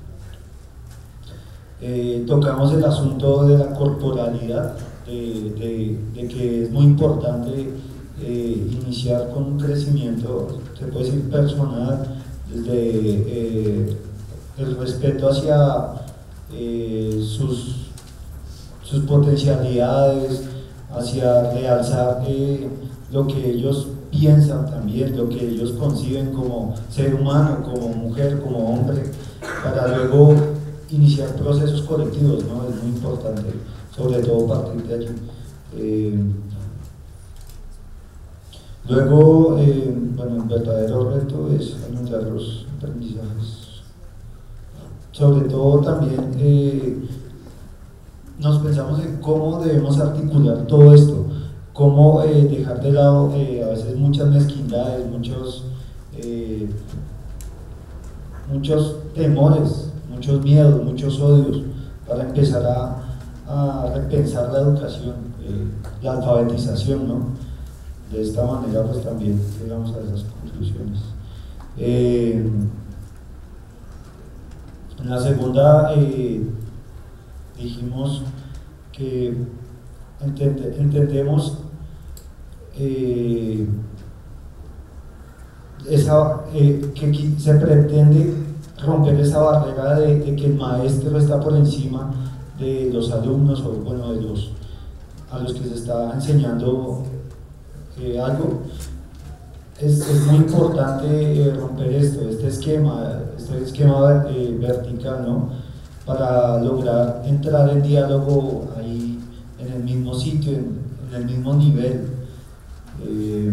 eh, tocamos el asunto de la corporalidad, de, de, de que es muy importante eh, iniciar con un crecimiento, se puede decir, personal, desde eh, el respeto hacia eh, sus, sus potencialidades, hacia realzar eh, lo que ellos piensan también, lo que ellos conciben como ser humano, como mujer, como hombre, para luego iniciar procesos colectivos, ¿no? Es muy importante, sobre todo partir de allí. Eh, luego, eh, bueno, el verdadero reto es anunciar los aprendizajes. Sobre todo también eh, nos pensamos en cómo debemos articular todo esto, cómo eh, dejar de lado eh, a veces muchas mezquindades, muchos, eh, muchos temores, muchos miedos, muchos odios, para empezar a, a repensar la educación, eh, la alfabetización, ¿no? De esta manera pues también llegamos a esas conclusiones. Eh, en la segunda eh, dijimos que entende, entendemos eh, esa, eh, que se pretende romper esa barrera de, de que el maestro está por encima de los alumnos o bueno, de los a los que se está enseñando eh, algo. Es, es muy importante eh, romper esto, este esquema, este esquema eh, vertical, ¿no? Para lograr entrar en diálogo ahí en el mismo sitio, en, en el mismo nivel. Eh,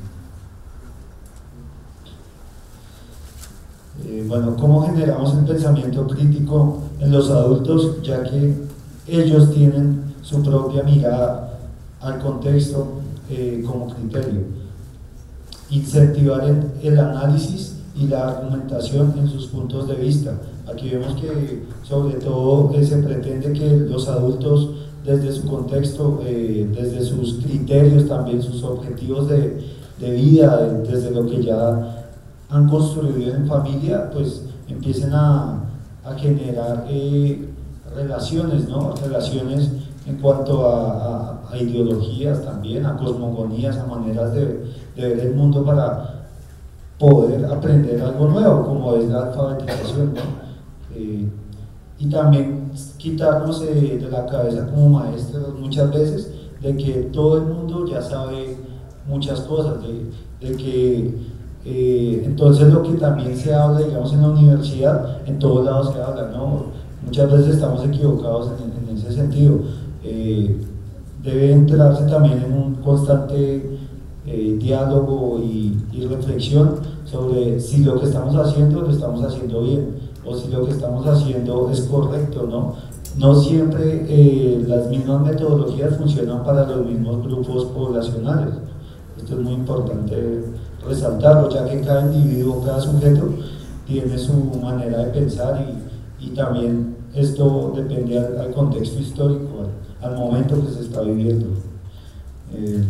eh, bueno, ¿cómo generamos el pensamiento crítico en los adultos, ya que ellos tienen su propia mirada al contexto eh, como criterio? Incentivar el, el análisis y la argumentación en sus puntos de vista, Aquí vemos que sobre todo eh, se pretende que los adultos desde su contexto, eh, desde sus criterios también, sus objetivos de, de vida, de, desde lo que ya han construido en familia, pues empiecen a, a generar eh, relaciones, ¿no? Relaciones en cuanto a, a, a ideologías también, a cosmogonías, a maneras de, de ver el mundo para poder aprender algo nuevo, como es la alfabetización, ¿no? Eh, y también quitarnos eh, de la cabeza como maestros muchas veces de que todo el mundo ya sabe muchas cosas, de, de que eh, entonces lo que también se habla, digamos, en la universidad, en todos lados se habla, ¿no? Muchas veces estamos equivocados en, en ese sentido. Eh, debe entrarse también en un constante eh, diálogo y, y reflexión sobre si lo que estamos haciendo lo estamos haciendo bien, o si lo que estamos haciendo es correcto, ¿no? No siempre eh, las mismas metodologías funcionan para los mismos grupos poblacionales. Esto es muy importante resaltarlo, ya que cada individuo, cada sujeto tiene su manera de pensar y, y también esto depende al, al contexto histórico, al, al momento que se está viviendo. Eh,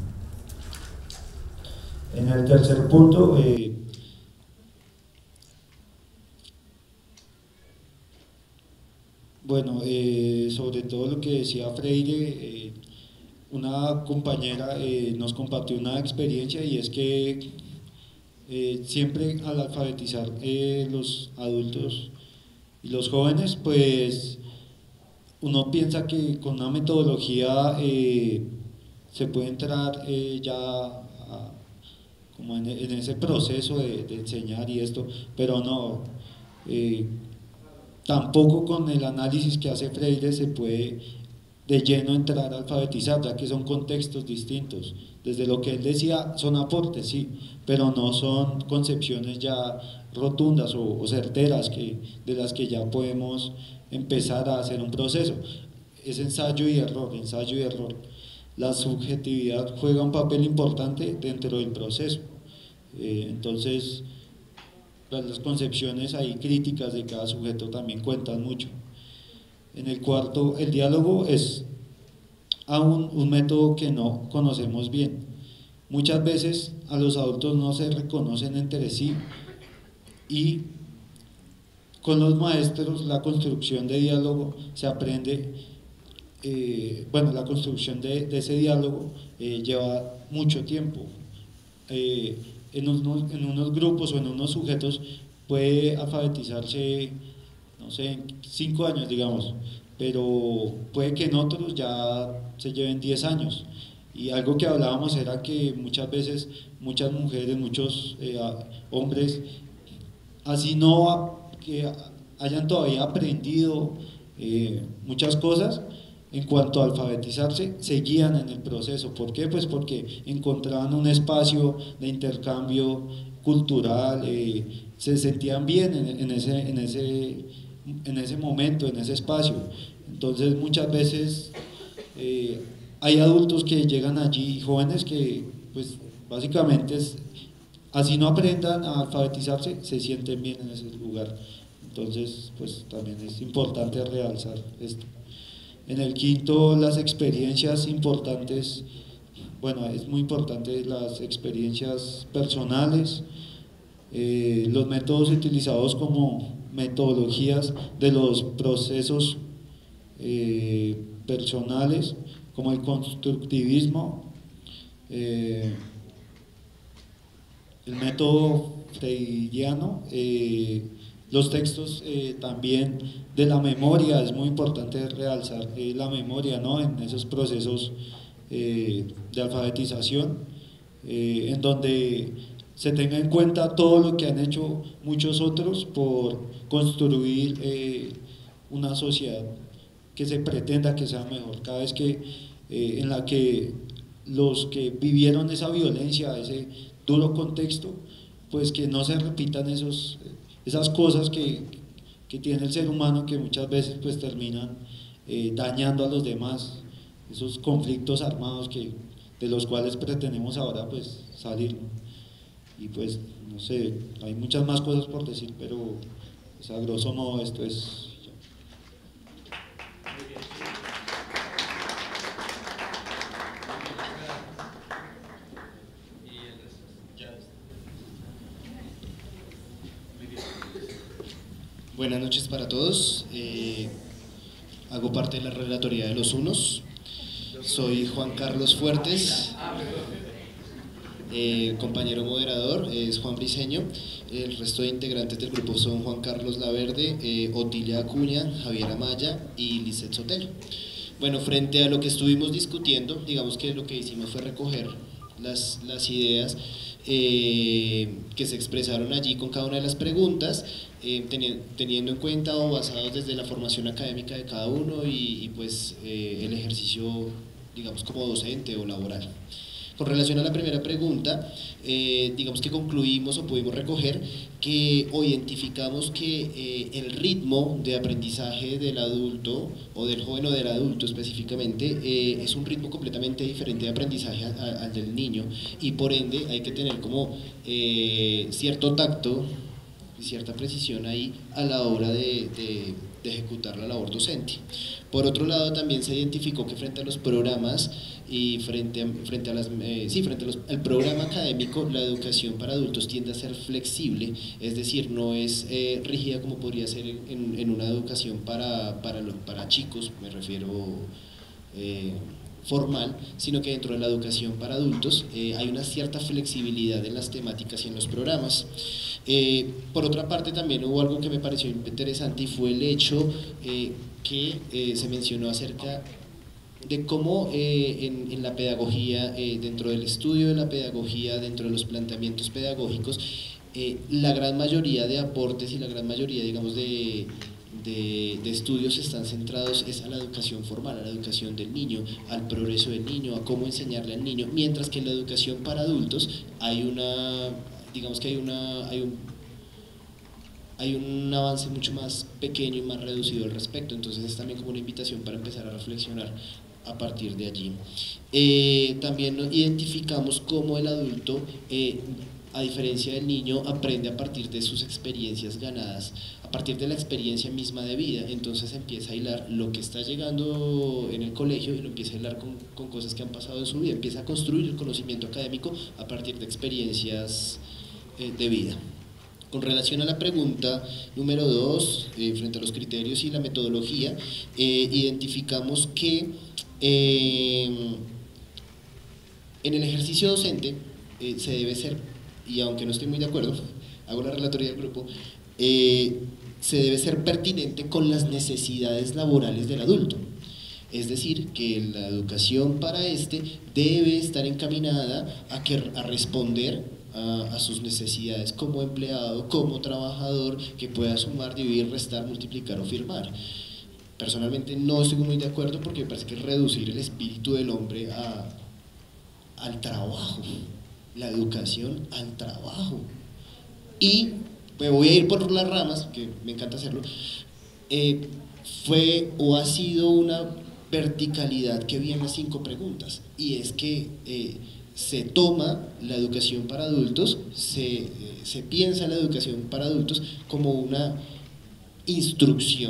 en el tercer punto, eh, Bueno, eh, sobre todo lo que decía Freire, eh, una compañera eh, nos compartió una experiencia y es que eh, siempre al alfabetizar eh, los adultos y los jóvenes, pues uno piensa que con una metodología eh, se puede entrar eh, ya a, como en, en ese proceso de, de enseñar y esto, pero no. Eh, Tampoco con el análisis que hace Freire se puede de lleno entrar a alfabetizar, ya que son contextos distintos. Desde lo que él decía, son aportes, sí, pero no son concepciones ya rotundas o, o certeras que, de las que ya podemos empezar a hacer un proceso. Es ensayo y error, ensayo y error. La subjetividad juega un papel importante dentro del proceso. Eh, entonces, las concepciones ahí críticas de cada sujeto también cuentan mucho. En el cuarto, el diálogo es aún un método que no conocemos bien. Muchas veces a los adultos no se reconocen entre sí y con los maestros la construcción de diálogo se aprende, eh, bueno, la construcción de, de ese diálogo eh, lleva mucho tiempo. Eh, En unos, en unos grupos o en unos sujetos puede alfabetizarse, no sé, en cinco años, digamos, pero puede que en otros ya se lleven diez años. Y algo que hablábamos era que muchas veces muchas mujeres, muchos eh, hombres, así no que hayan todavía aprendido eh, muchas cosas, en cuanto a alfabetizarse, seguían en el proceso. ¿Por qué? Pues porque encontraban un espacio de intercambio cultural, eh, se sentían bien en, en, ese, en, ese, en ese momento, en ese espacio. Entonces muchas veces eh, hay adultos que llegan allí, jóvenes que pues básicamente es, así no aprendan a alfabetizarse, se sienten bien en ese lugar. Entonces pues también es importante realzar esto. En el quinto, las experiencias importantes, bueno, es muy importante las experiencias personales, eh, los métodos utilizados como metodologías de los procesos eh, personales, como el constructivismo, eh, el método freiriano, eh, los textos eh, también de la memoria, es muy importante realzar eh, la memoria, ¿no? En esos procesos eh, de alfabetización, eh, en donde se tenga en cuenta todo lo que han hecho muchos otros por construir eh, una sociedad que se pretenda que sea mejor, cada vez que eh, en la que los que vivieron esa violencia, ese duro contexto, pues que no se repitan esos esas cosas que, que tiene el ser humano, que muchas veces pues terminan eh, dañando a los demás, esos conflictos armados que, de los cuales pretendemos ahora pues salir, ¿no? Y pues no sé, hay muchas más cosas por decir, pero sea, a grosso modo esto es... Buenas noches para todos. Eh, hago parte de la relatoría de los unos. Soy Juan Carlos Fuertes. Eh, el compañero moderador es Juan Briceño. El resto de integrantes del grupo son Juan Carlos Laverde, eh, Otilia Acuña, Javier Amaya y Lisset Sotelo. Bueno, frente a lo que estuvimos discutiendo, digamos que lo que hicimos fue recoger las, las ideas eh, que se expresaron allí con cada una de las preguntas, eh, teni teniendo en cuenta o basados desde la formación académica de cada uno y, y pues eh, el ejercicio, digamos, como docente o laboral. Con relación a la primera pregunta, eh, digamos que concluimos o pudimos recoger que o identificamos que eh, el ritmo de aprendizaje del adulto o del joven o del adulto específicamente eh, es un ritmo completamente diferente de aprendizaje a, a, al del niño, y por ende hay que tener como eh, cierto tacto y cierta precisión ahí a la hora de, de, de ejecutar la labor docente. Por otro lado, también se identificó que frente a los programas y frente a, frente a las eh, sí, frente a los, al programa académico, la educación para adultos tiende a ser flexible, es decir, no es eh, rígida como podría ser en, en una educación para, para, lo, para chicos, me refiero eh, formal, sino que dentro de la educación para adultos eh, hay una cierta flexibilidad en las temáticas y en los programas. Eh, por otra parte, también hubo algo que me pareció interesante, y fue el hecho eh, que eh, se mencionó acerca de cómo eh, en, en la pedagogía, eh, dentro del estudio de la pedagogía, dentro de los planteamientos pedagógicos, eh, la gran mayoría de aportes y la gran mayoría, digamos, de, de, de estudios están centrados es a la educación formal, a la educación del niño, al progreso del niño, a cómo enseñarle al niño, mientras que en la educación para adultos hay una, digamos que hay una, hay un hay un avance mucho más pequeño y más reducido al respecto. Entonces es también como una invitación para empezar a reflexionar a partir de allí. Eh, también identificamos cómo el adulto, eh, a diferencia del niño, aprende a partir de sus experiencias ganadas, a partir de la experiencia misma de vida. Entonces empieza a hilar lo que está llegando en el colegio y lo empieza a hilar con, con cosas que han pasado en su vida, empieza a construir el conocimiento académico a partir de experiencias eh, de vida. Con relación a la pregunta número dos, eh, frente a los criterios y la metodología, eh, identificamos que eh, en el ejercicio docente eh, se debe ser, y aunque no estoy muy de acuerdo, hago la relatoría del grupo, eh, se debe ser pertinente con las necesidades laborales del adulto. Es decir, que la educación para este debe estar encaminada a, que, a responder a sus necesidades como empleado, como trabajador, que pueda sumar, dividir, restar, multiplicar o firmar. Personalmente no estoy muy de acuerdo, porque me parece que es reducir el espíritu del hombre a, al trabajo, la educación al trabajo. Y me voy a ir por las ramas, que me encanta hacerlo, eh, fue o ha sido una verticalidad que vi en las cinco preguntas, y es que eh, se toma la educación para adultos, se, eh, se piensa la educación para adultos como una instrucción,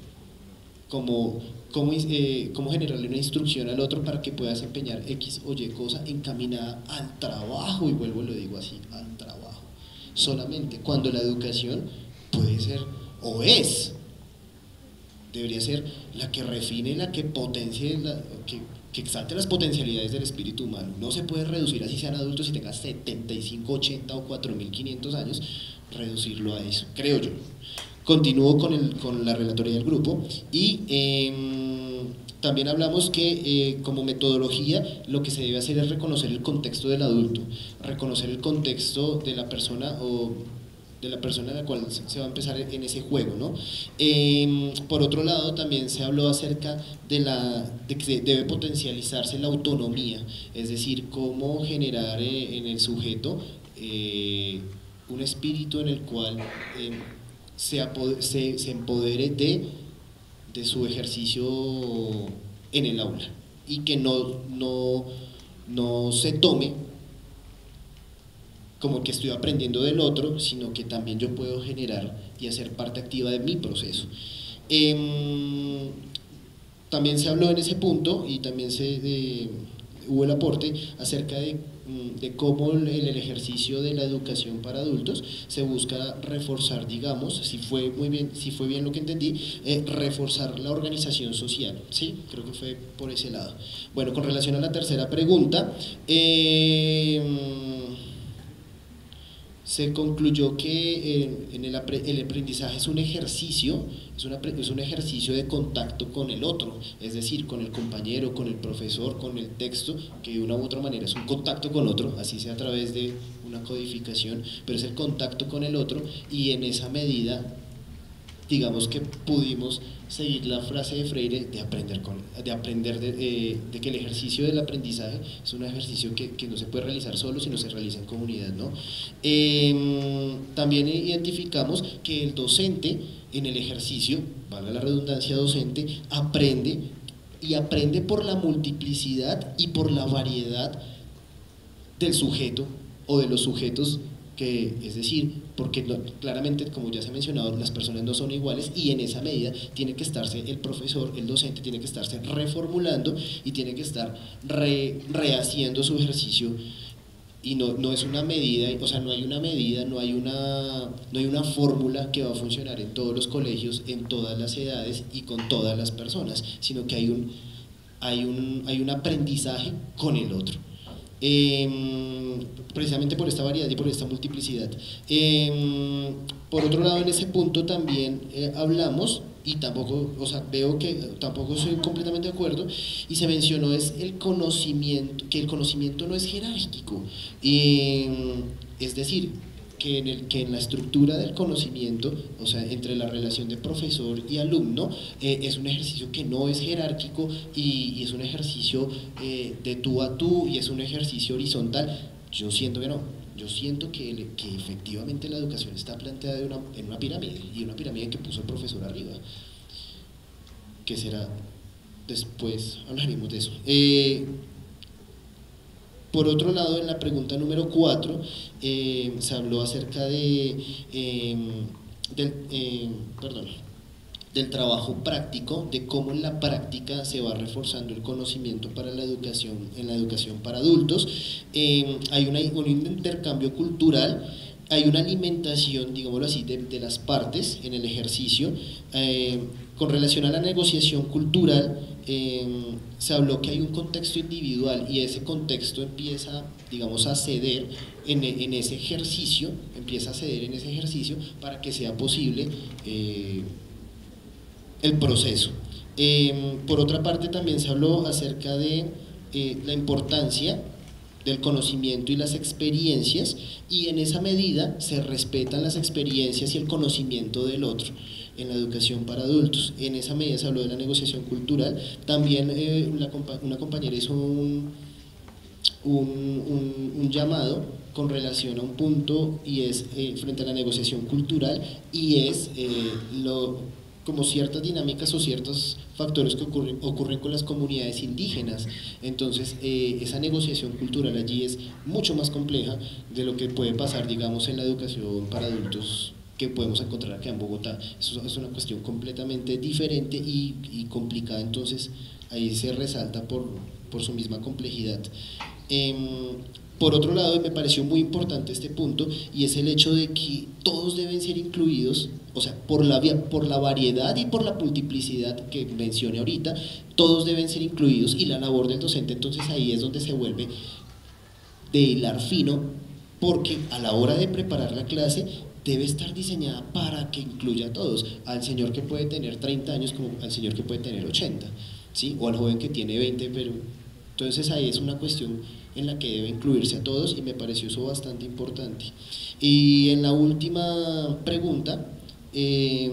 como, como, eh, como generarle una instrucción al otro para que pueda desempeñar X o Y cosa encaminada al trabajo, y vuelvo y lo digo así, al trabajo, solamente, cuando la educación puede ser, o es, debería ser la que refine, la que potencie, la, que que exalte las potencialidades del espíritu humano. No se puede reducir, así sean adultos y tengan setenta y cinco, ochenta o cuatro mil quinientos años, reducirlo a eso, creo yo. Continúo con, el, con la relatoría del grupo, y eh, también hablamos que eh, como metodología lo que se debe hacer es reconocer el contexto del adulto, reconocer el contexto de la persona o de la persona en la cual se va a empezar en ese juego, ¿no? Eh, por otro lado, también se habló acerca de, la, de que debe potencializarse la autonomía, es decir, cómo generar eh, en el sujeto eh, un espíritu en el cual eh, se, se, se empodere de, de su ejercicio en el aula, y que no, no, no se tome como que estoy aprendiendo del otro, sino que también yo puedo generar y hacer parte activa de mi proceso. Eh, también se habló en ese punto y también se, de, hubo el aporte acerca de, de cómo el, el ejercicio de la educación para adultos se busca reforzar, digamos, si fue muy bien, si fue bien lo que entendí, eh, reforzar la organización social, ¿sí? Creo que fue por ese lado. Bueno, con relación a la tercera pregunta, eh, se concluyó que eh, en el, el aprendizaje es un ejercicio, es, una, es un ejercicio de contacto con el otro, es decir, con el compañero, con el profesor, con el texto, que de una u otra manera es un contacto con otro, así sea a través de una codificación, pero es el contacto con el otro, y en esa medida, digamos que pudimos seguir la frase de Freire de aprender, con, de, aprender de, eh, de que el ejercicio del aprendizaje es un ejercicio que, que no se puede realizar solo, sino se realiza en comunidad, ¿no? Eh, también identificamos que el docente en el ejercicio, valga la redundancia docente, aprende y aprende por la multiplicidad y por la variedad del sujeto o de los sujetos, que es decir, porque no, claramente, como ya se ha mencionado, las personas no son iguales, y en esa medida tiene que estarse el profesor, el docente tiene que estarse reformulando y tiene que estar re, rehaciendo su ejercicio, y no, no es una medida, o sea, no hay una medida, no hay una, no hay una fórmula que va a funcionar en todos los colegios, en todas las edades y con todas las personas, sino que hay un, hay un, hay un aprendizaje con el otro. Eh, precisamente por esta variedad y por esta multiplicidad. Eh, por otro lado, en ese punto también eh, hablamos, y tampoco, o sea, veo que tampoco soy completamente de acuerdo, y se mencionó es el conocimiento, que el conocimiento no es jerárquico, eh, es decir, que en, el, que en la estructura del conocimiento, o sea, entre la relación de profesor y alumno, eh, es un ejercicio que no es jerárquico y, y es un ejercicio eh, de tú a tú, y es un ejercicio horizontal. Yo siento que no, yo siento que, que efectivamente la educación está planteada de una, en una pirámide, y una pirámide que puso el profesor arriba, que será, después hablaremos de eso. Eh, Por otro lado, en la pregunta número cuatro, eh, se habló acerca de, eh, del, eh, perdón, del trabajo práctico, de cómo en la práctica se va reforzando el conocimiento para la educación, en la educación para adultos. Eh, hay una, un intercambio cultural, hay una alimentación, digámoslo así, de, de las partes en el ejercicio. Eh, con relación a la negociación cultural, eh, se habló que hay un contexto individual, y ese contexto empieza, digamos, a ceder en, en ese ejercicio, empieza a ceder en ese ejercicio para que sea posible eh, el proceso. Eh, por otra parte, también se habló acerca de eh, la importancia del conocimiento y las experiencias, y en esa medida se respetan las experiencias y el conocimiento del otro en la educación para adultos. En esa medida se habló de la negociación cultural. También eh, una, una compañera hizo un, un, un, un llamado con relación a un punto, y es eh, frente a la negociación cultural, y es eh, lo, como ciertas dinámicas o ciertos factores que ocurren, ocurren con las comunidades indígenas. Entonces eh, esa negociación cultural allí es mucho más compleja de lo que puede pasar, digamos, en la educación para adultos que podemos encontrar acá en Bogotá. Eso es una cuestión completamente diferente y, y complicada, entonces ahí se resalta por, por su misma complejidad. Eh, por otro lado, me pareció muy importante este punto, y es el hecho de que todos deben ser incluidos, o sea, por la, por la variedad y por la multiplicidad que mencioné ahorita, todos deben ser incluidos, y la labor del docente entonces ahí es donde se vuelve de hilar fino, porque a la hora de preparar la clase debe estar diseñada para que incluya a todos, al señor que puede tener treinta años como al señor que puede tener ochenta, ¿sí? O al joven que tiene veinte, pero entonces ahí es una cuestión en la que debe incluirse a todos, y me pareció eso bastante importante. Y en la última pregunta, eh,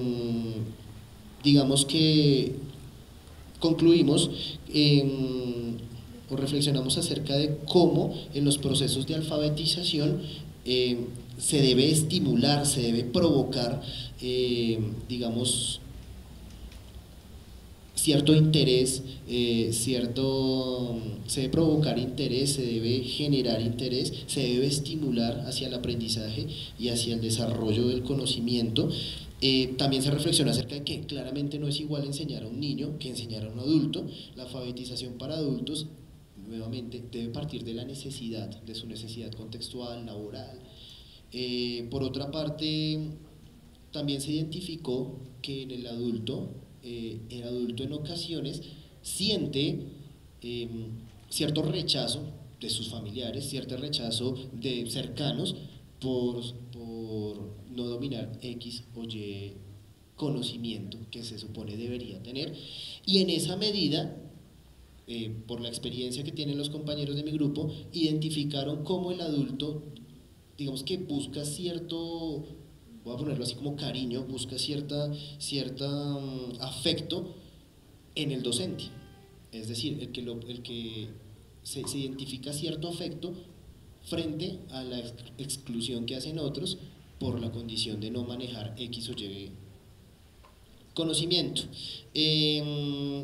digamos que concluimos eh, o reflexionamos acerca de cómo en los procesos de alfabetización eh, se debe estimular, se debe provocar, eh, digamos, cierto interés, eh, cierto, se debe provocar interés, se debe generar interés, se debe estimular hacia el aprendizaje y hacia el desarrollo del conocimiento. Eh, también se reflexiona acerca de que claramente no es igual enseñar a un niño que enseñar a un adulto. La alfabetización para adultos, nuevamente, debe partir de la necesidad, de su necesidad contextual, laboral. Eh, por otra parte, también se identificó que en el adulto, eh, el adulto en ocasiones siente eh, cierto rechazo de sus familiares, cierto rechazo de cercanos por, por no dominar X o Y conocimiento que se supone debería tener, y en esa medida, eh, por la experiencia que tienen los compañeros de mi grupo, identificaron cómo el adulto, digamos que busca cierto, voy a ponerlo así como cariño, busca cierta, cierta um, afecto en el docente, es decir, el que, lo, el que se, se identifica cierto afecto frente a la ex exclusión que hacen otros por la condición de no manejar X o Y conocimiento. Eh,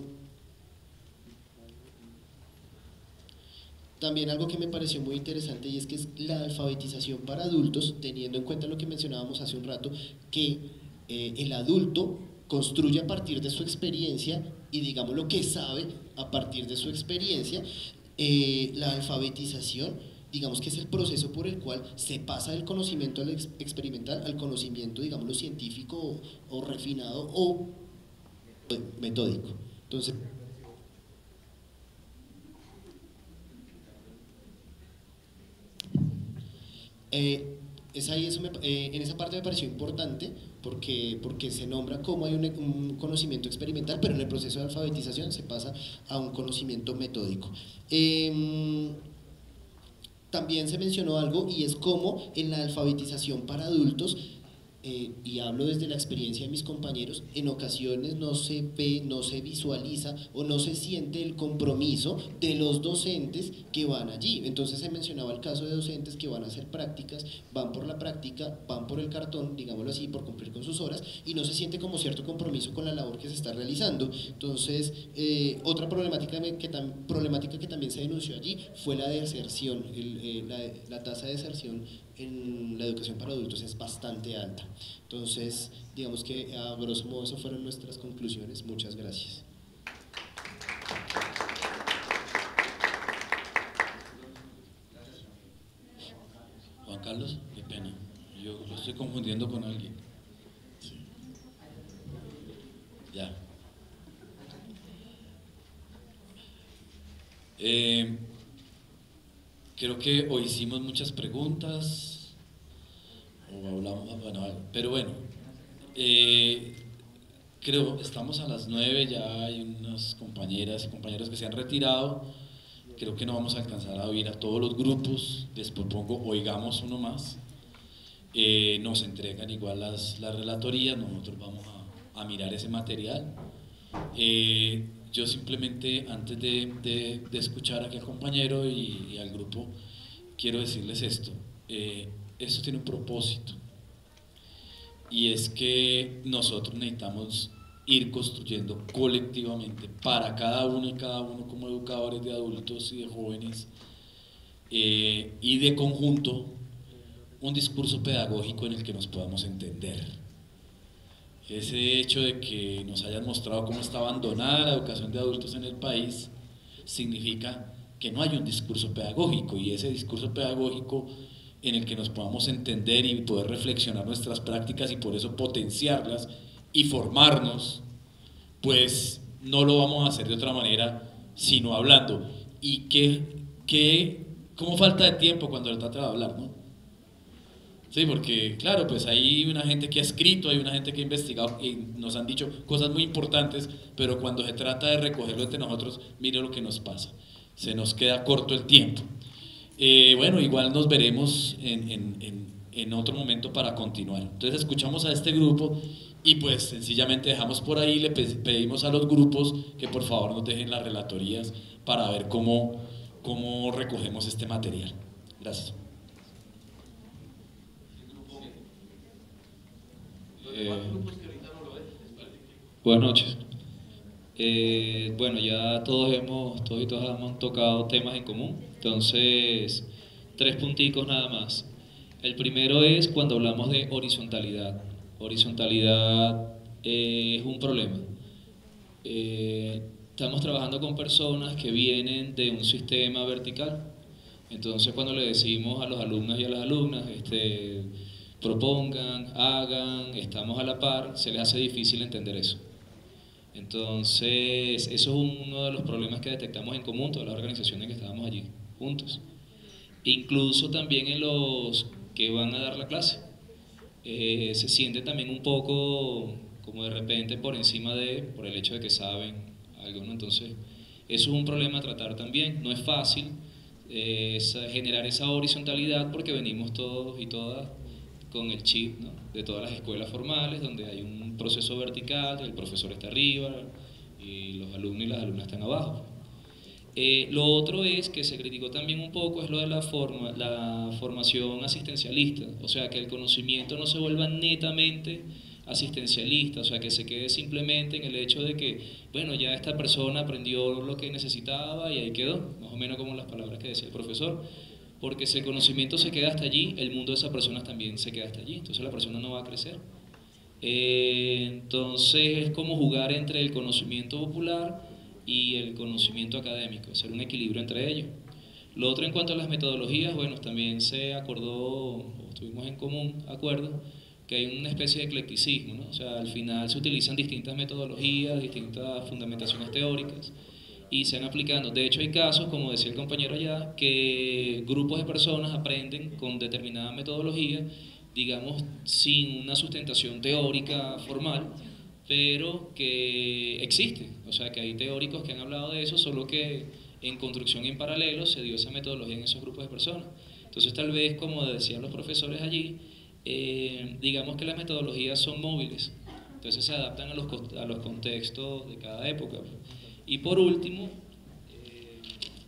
También algo que me pareció muy interesante, y es que es la alfabetización para adultos, teniendo en cuenta lo que mencionábamos hace un rato, que eh, el adulto construye a partir de su experiencia y digamos lo que sabe a partir de su experiencia. Eh, la alfabetización, digamos que es el proceso por el cual se pasa del conocimiento al ex experimental al conocimiento, digamos, lo científico o, o refinado o metódico. Entonces, Eh, es ahí, eso me, eh, en esa parte me pareció importante porque, porque se nombra cómo hay un, un conocimiento experimental, pero en el proceso de alfabetización se pasa a un conocimiento metódico. Eh, también se mencionó algo, y es cómo en la alfabetización para adultos, eh, y hablo desde la experiencia de mis compañeros, en ocasiones no se ve, no se visualiza o no se siente el compromiso de los docentes que van allí. Entonces se mencionaba el caso de docentes que van a hacer prácticas, van por la práctica, van por el cartón, digámoslo así, por cumplir con sus horas, y no se siente como cierto compromiso con la labor que se está realizando. Entonces, eh, otra problemática que, tam, problemática que también se denunció allí fue la deserción. El, eh, la, la tasa de deserción en la educación para adultos es bastante alta. Entonces, digamos que a grosso modo eso fueron nuestras conclusiones. Muchas gracias. Juan Carlos, qué pena, yo lo estoy confundiendo con alguien. Sí. Ya. Eh, creo que hoy hicimos muchas preguntas, o hablamos, bueno, pero bueno, eh, creo, estamos a las nueve, ya hay unas compañeras y compañeros que se han retirado. Creo que no vamos a alcanzar a oír a todos los grupos. Les propongo, oigamos uno más. Eh, nos entregan igual las, las relatorías, nosotros vamos a, a mirar ese material. Eh, yo simplemente, antes de, de, de escuchar a aquel compañero y, y al grupo, quiero decirles esto. Eh, esto tiene un propósito, y es que nosotros necesitamos ir construyendo colectivamente para cada uno y cada uno como educadores de adultos y de jóvenes, eh, y de conjunto, un discurso pedagógico en el que nos podamos entender. Ese hecho de que nos hayan mostrado cómo está abandonada la educación de adultos en el país significa que no hay un discurso pedagógico, y ese discurso pedagógico en el que nos podamos entender y poder reflexionar nuestras prácticas y por eso potenciarlas y formarnos, pues no lo vamos a hacer de otra manera sino hablando. Y que, que como falta de tiempo cuando se trata de hablar, ¿no? Sí, porque claro, pues hay una gente que ha escrito, hay una gente que ha investigado y nos han dicho cosas muy importantes, pero cuando se trata de recogerlo entre nosotros, mire lo que nos pasa, se nos queda corto el tiempo. Eh, bueno, igual nos veremos en, en, en, en otro momento para continuar. Entonces escuchamos a este grupo y pues sencillamente dejamos por ahí, le pedimos a los grupos que por favor nos dejen las relatorías para ver cómo, cómo recogemos este material. Gracias. Eh, buenas noches. Eh, bueno, ya todos hemos, todos y todas hemos tocado temas en común, entonces tres punticos nada más. El primero es cuando hablamos de horizontalidad. Horizontalidad eh, es un problema. Eh, estamos trabajando con personas que vienen de un sistema vertical, entonces cuando le decimos a los alumnos y a las alumnas, este, propongan, hagan, estamos a la par, se les hace difícil entender eso. Entonces, eso es uno de los problemas que detectamos en común, todas las organizaciones que estábamos allí juntos. Incluso también en los que van a dar la clase. Eh, se siente también un poco como de repente por encima de, por el hecho de que saben algo, ¿no? Entonces, eso es un problema a tratar también. No es fácil eh, esa, generar esa horizontalidad porque venimos todos y todas con el chip, ¿no?, de todas las escuelas formales, donde hay un proceso vertical, el profesor está arriba y los alumnos y las alumnas están abajo. Eh, lo otro es que se criticó también un poco, es lo de la, forma, la formación asistencialista, o sea, que el conocimiento no se vuelva netamente asistencialista, o sea, que se quede simplemente en el hecho de que, bueno, ya esta persona aprendió lo que necesitaba y ahí quedó, más o menos como las palabras que decía el profesor. Porque si el conocimiento se queda hasta allí, el mundo de esa persona también se queda hasta allí, entonces la persona no va a crecer. Eh, entonces es como jugar entre el conocimiento popular y el conocimiento académico, hacer un equilibrio entre ellos. Lo otro en cuanto a las metodologías, bueno, también se acordó, o estuvimos en común acuerdo, que hay una especie de eclecticismo, ¿no? O sea, al final se utilizan distintas metodologías, distintas fundamentaciones teóricas, y se van aplicando. De hecho hay casos, como decía el compañero allá, que grupos de personas aprenden con determinada metodología, digamos sin una sustentación teórica formal, pero que existe, o sea que hay teóricos que han hablado de eso, solo que en construcción en paralelo se dio esa metodología en esos grupos de personas. Entonces tal vez, como decían los profesores allí, eh, digamos que las metodologías son móviles, entonces se adaptan a los, a los contextos de cada época. Y por último, eh,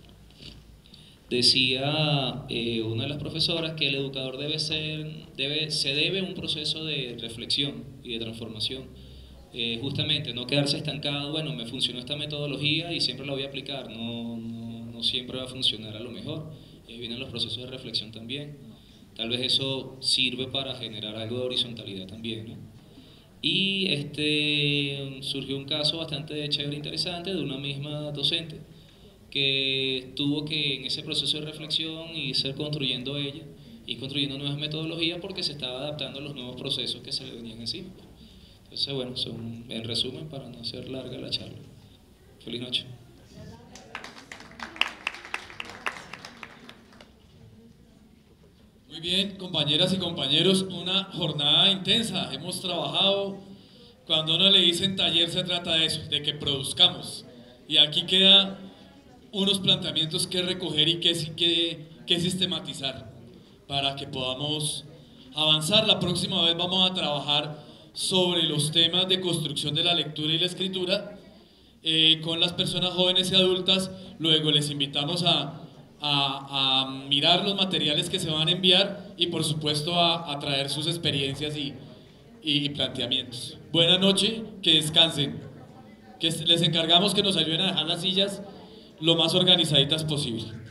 decía eh, una de las profesoras que el educador debe ser, debe, se debe a un proceso de reflexión y de transformación. Eh, justamente, no quedarse estancado, bueno, me funcionó esta metodología y siempre la voy a aplicar, no, no, no siempre va a funcionar a lo mejor. Y ahí vienen los procesos de reflexión también. Tal vez eso sirve para generar algo de horizontalidad también, ¿no? Y este, surgió un caso bastante chévere e interesante de una misma docente que tuvo que en ese proceso de reflexión y ser construyendo ella y construyendo nuevas metodologías porque se estaba adaptando a los nuevos procesos que se le venían encima. Entonces, bueno, son, en resumen, para no hacer larga la charla. Feliz noche. Muy bien, compañeras y compañeros, una jornada intensa. Hemos trabajado, cuando uno le dicen taller se trata de eso, de que produzcamos. Y aquí queda unos planteamientos que recoger y que, que, que sistematizar para que podamos avanzar. La próxima vez vamos a trabajar sobre los temas de construcción de la lectura y la escritura eh, con las personas jóvenes y adultas. Luego les invitamos a... A, a mirar los materiales que se van a enviar y por supuesto a, a traer sus experiencias y, y planteamientos. Buenas noches, que descansen, que les encargamos que nos ayuden a dejar las sillas lo más organizaditas posible.